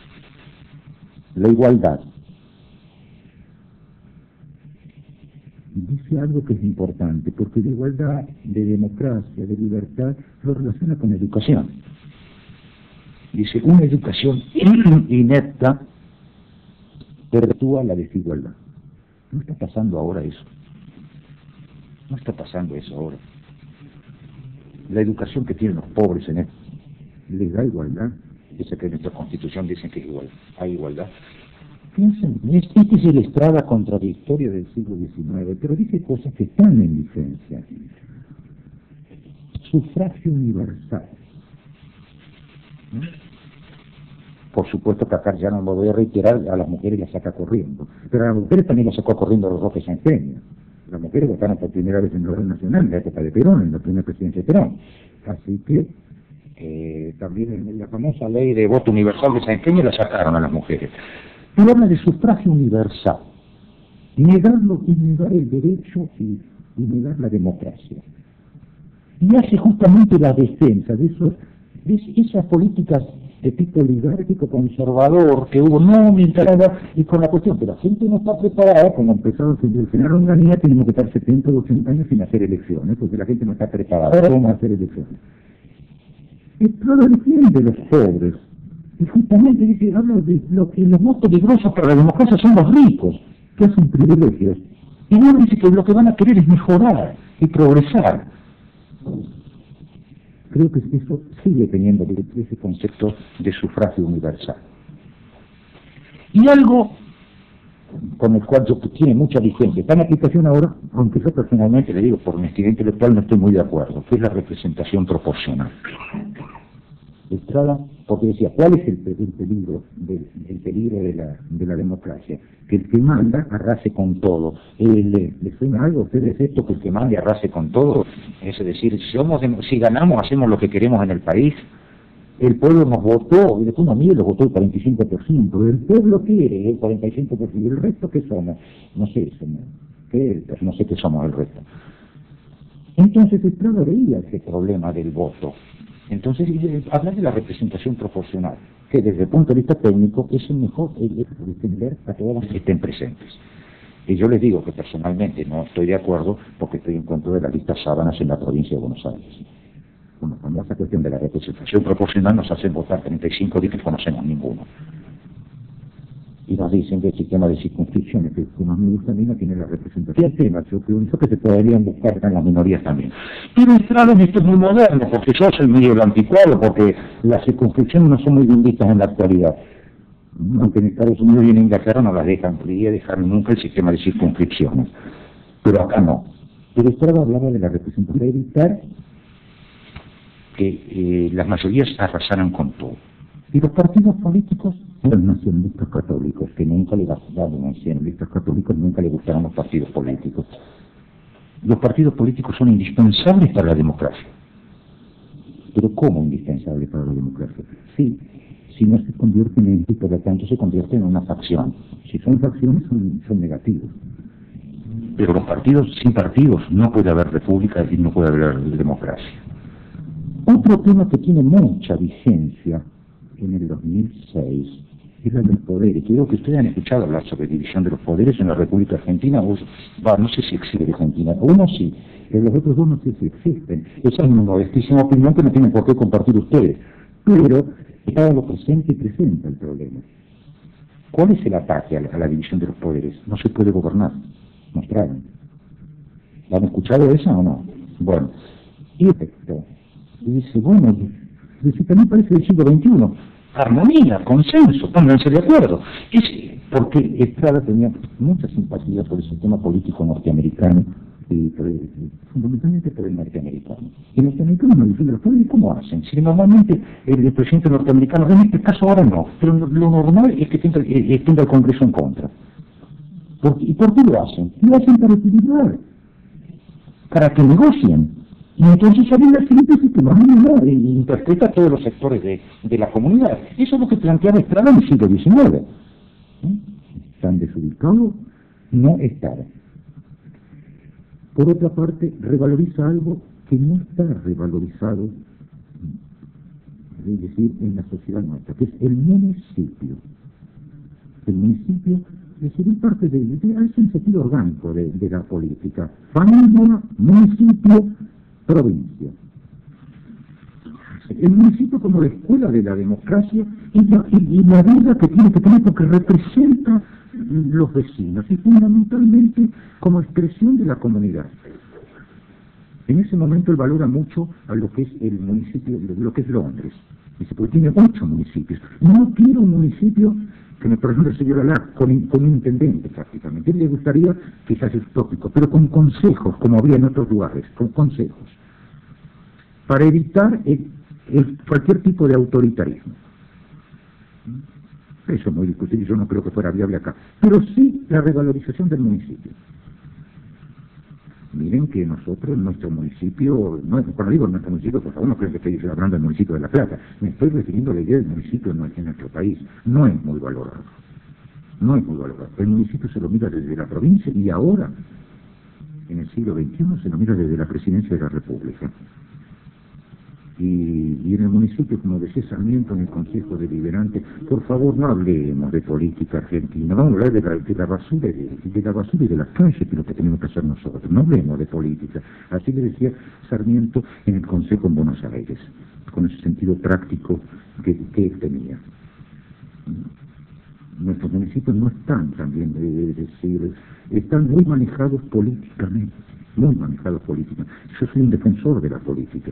[SPEAKER 1] La igualdad. Dice algo que es importante, porque la igualdad de democracia, de libertad, lo relaciona con educación. Dice, una educación inepta perpetúa la desigualdad. No está pasando ahora eso. No está pasando eso ahora. La educación que tienen los pobres en esto les da igualdad. Dice que en nuestra Constitución dicen que hay igualdad. Piensen, este es el Estrada contradictorio del siglo XIX, pero dice cosas que están en vigencia. Sufragio universal. Por supuesto que acá ya no me voy a reiterar, a las mujeres las saca corriendo, pero a las mujeres también las sacó corriendo a los Roque Santeña. Las mujeres votaron por primera vez en el orden nacional en la época de Perón, en la primera presidencia de Perón. Así que también en la famosa ley de voto universal de Santeña la sacaron a las mujeres. Pero habla de sufragio universal, negar el derecho y negar la democracia. Y hace justamente la defensa de esas políticas de tipo oligárquico conservador que hubo mientras y con la cuestión que la gente no está preparada, como empezó el general Onganía, tenemos que estar 70 o 80 años sin hacer elecciones, porque la gente no está preparada. ¿Cómo hacer elecciones? Estrada defiende los pobres, y justamente dice, habla de lo que los más peligrosos para la democracia son los ricos, que hacen privilegios. Y luego dice que lo que van a querer es mejorar y progresar. Creo que eso sigue teniendo ese concepto de sufragio universal. Y algo con el cual tiene mucha vigencia, está en aplicación ahora, aunque yo personalmente le digo, por honestidad intelectual no estoy muy de acuerdo, que es la representación proporcional. Estrada, porque decía, ¿cuál es el peligro de la democracia? Que el que manda arrase con todo. ¿Le suena algo a ustedes esto, que el que mande arrase con todo? Es decir, si ganamos, hacemos lo que queremos en el país,
[SPEAKER 2] el pueblo nos votó, y después uno mide, lo votó el 45%, el pueblo quiere el 45%, y el resto ¿qué somos? No sé, no sé qué somos el resto. Entonces Estrada veía ese problema del voto. Entonces habla de la representación proporcional, que desde el punto de vista técnico es el mejor defender a todas las que estén presentes. Y yo les digo que personalmente no estoy de acuerdo porque estoy en contra de la lista sábanas en la provincia de Buenos Aires. Bueno, cuando esa cuestión de la representación proporcional nos hacen votar 35 días que conocemos ninguno. Y nos dicen que el sistema de circunscripciones que más me gusta a mí no tiene la representación. ¿Qué tema? Yo pienso que se podrían buscar en las minorías también. Pero Estrada esto es muy moderno, porque yo soy medio el anticuado, porque las circunscripciones no son muy bien vistas en la actualidad. Aunque en Estados Unidos y en Inglaterra no las dejaron nunca el sistema de circunscripciones. Pero acá no. Pero Estrada hablaba de la representación, de evitar que las mayorías arrasaran con todo. Y los partidos políticos, los nacionalistas católicos, que nunca le gastaron a los nacionalistas católicos, nunca le gustaron los partidos políticos. Los partidos políticos son indispensables para la democracia. ¿Pero cómo indispensables para la democracia? Sí, si no se convierten en y por lo tanto se convierten en una facción. Si son facciones son negativos. Pero los partidos, sin partidos, no puede haber república y no puede haber democracia. Otro tema que tiene mucha vigencia en el 2006 es la de los poderes. Creo que ustedes han escuchado hablar sobre división de los poderes en la República Argentina, no sé si existe en Argentina, uno sí, pero los otros dos no sé si existen. Esa es una modestísima opinión que no tienen por qué compartir ustedes, pero está lo presente y presenta el problema. ¿Cuál es el ataque a la división de los poderes? No se puede gobernar, mostraron. ¿Han escuchado esa o no? Bueno, y efecto. Y dice, bueno, también parece del siglo XXI. Armonía, consenso, pónganse de acuerdo. Porque Estrada tenía mucha simpatía por el sistema político norteamericano, y fundamentalmente por el norteamericano. Y los norteamericanos no dicen los poderes, ¿cómo hacen? Si normalmente el presidente norteamericano, en este caso ahora no, pero lo normal es que tenga el Congreso en contra. ¿Y por qué lo hacen? Lo hacen para equilibrar, para que negocien. Y entonces salen las siguientes sistemas, interpreta a todos los sectores de la comunidad. Eso es lo que planteaba Estrada en el siglo XIX. ¿Están desubicados? No están. Por otra parte, revaloriza algo que no está revalorizado, es decir, en la sociedad nuestra, que es el municipio. El municipio es decir, parte es un sentido orgánico de la política. Familia, municipio, provincia. El municipio como la escuela de la democracia y la vida que tiene que tener porque representa los vecinos y fundamentalmente como expresión de la comunidad. En ese momento él valora mucho a lo que es el municipio, lo que es Londres. Dice, porque tiene 8 municipios. No quiero un municipio que me perdone el señor Alá, con un intendente prácticamente. A él le gustaría, quizás es tópico, pero con consejos, como había en otros lugares, con consejos, para evitar cualquier tipo de autoritarismo. Eso es muy discutible, yo no creo que fuera viable acá. Pero sí la revalorización del municipio. Miren que nosotros, nuestro municipio, cuando digo nuestro municipio, por favor no creen que estoy hablando del municipio de La Plata, me estoy refiriendo a la idea del municipio en nuestro país. No es muy valorado. No es muy valorado. El municipio se lo mira desde la provincia y ahora, en el siglo XXI, se lo mira desde la presidencia de la República. Y en el municipio, como decía Sarmiento en el Consejo Deliberante, por favor no hablemos de política argentina, vamos a hablar de la basura y de las calles, que es lo que tenemos que hacer nosotros, no hablemos de política. Así le decía Sarmiento en el Consejo en Buenos Aires, con ese sentido práctico que él tenía. Nuestros municipios no están también, están muy manejados políticamente, muy manejados políticamente. Yo soy un defensor de la política.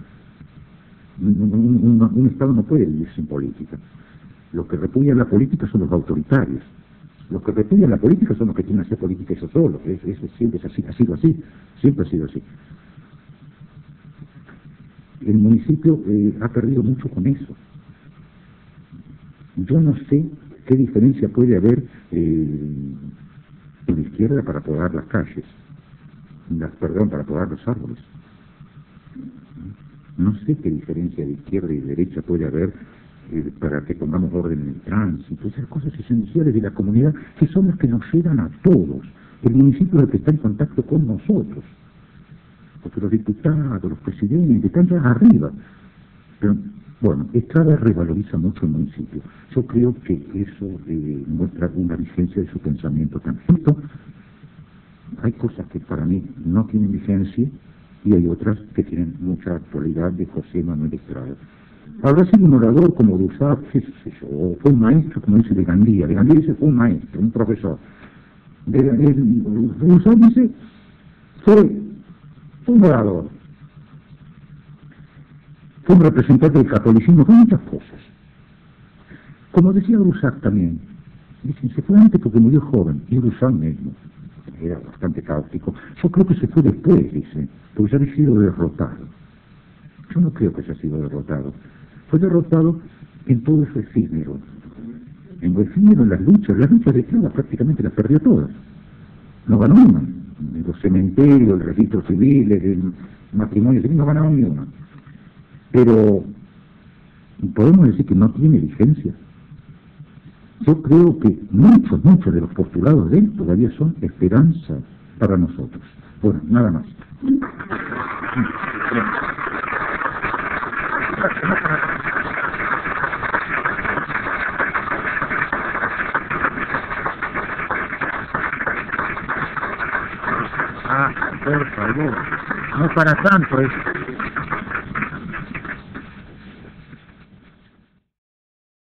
[SPEAKER 2] Un Estado no puede vivir sin política. Los que repudian la política son los autoritarios. Los que repudian la política son los que tienen que hacer política ellos solos. Eso siempre es así, ha sido así, siempre ha sido así. El municipio ha perdido mucho con eso. Yo no sé qué diferencia puede haber en la izquierda para podar las calles, para podar los árboles. No sé qué diferencia de izquierda y derecha puede haber para que pongamos orden en el tránsito, esas cosas esenciales de la comunidad que son las que nos llegan a todos. El municipio es el que está en contacto con nosotros, porque los diputados, los presidentes, están ya arriba. Pero, bueno, Estrada revaloriza mucho el municipio. Yo creo que eso muestra una vigencia de su pensamiento también. Hay cosas que para mí no tienen vigencia y hay otras que tienen mucha actualidad de José Manuel Estrada. Habrá sido un orador como Rousseau, qué sé yo, o fue un maestro, como dice de Gandía. De Gandía dice fue un maestro, un profesor. Rousseau dice fue un orador, fue un representante del catolicismo, fue muchas cosas. Como decía Rousseau también, dicen, se fue antes porque murió joven, y Rousseau mismo era bastante caótico. Yo creo que se fue después, dice, porque ya había sido derrotado. Yo no creo que haya sido derrotado. Fue derrotado en todo eso efímero. En lo efímero, en las luchas de Estrada prácticamente las perdió todas. No ganó una. Los cementerios, el registro civil, el matrimonio civil, no ganaron ni una. Pero podemos decir que no tiene vigencia. Yo creo que muchos de los postulados de él todavía son esperanza para nosotros. Bueno, nada más.
[SPEAKER 1] Por favor, no para tanto eso.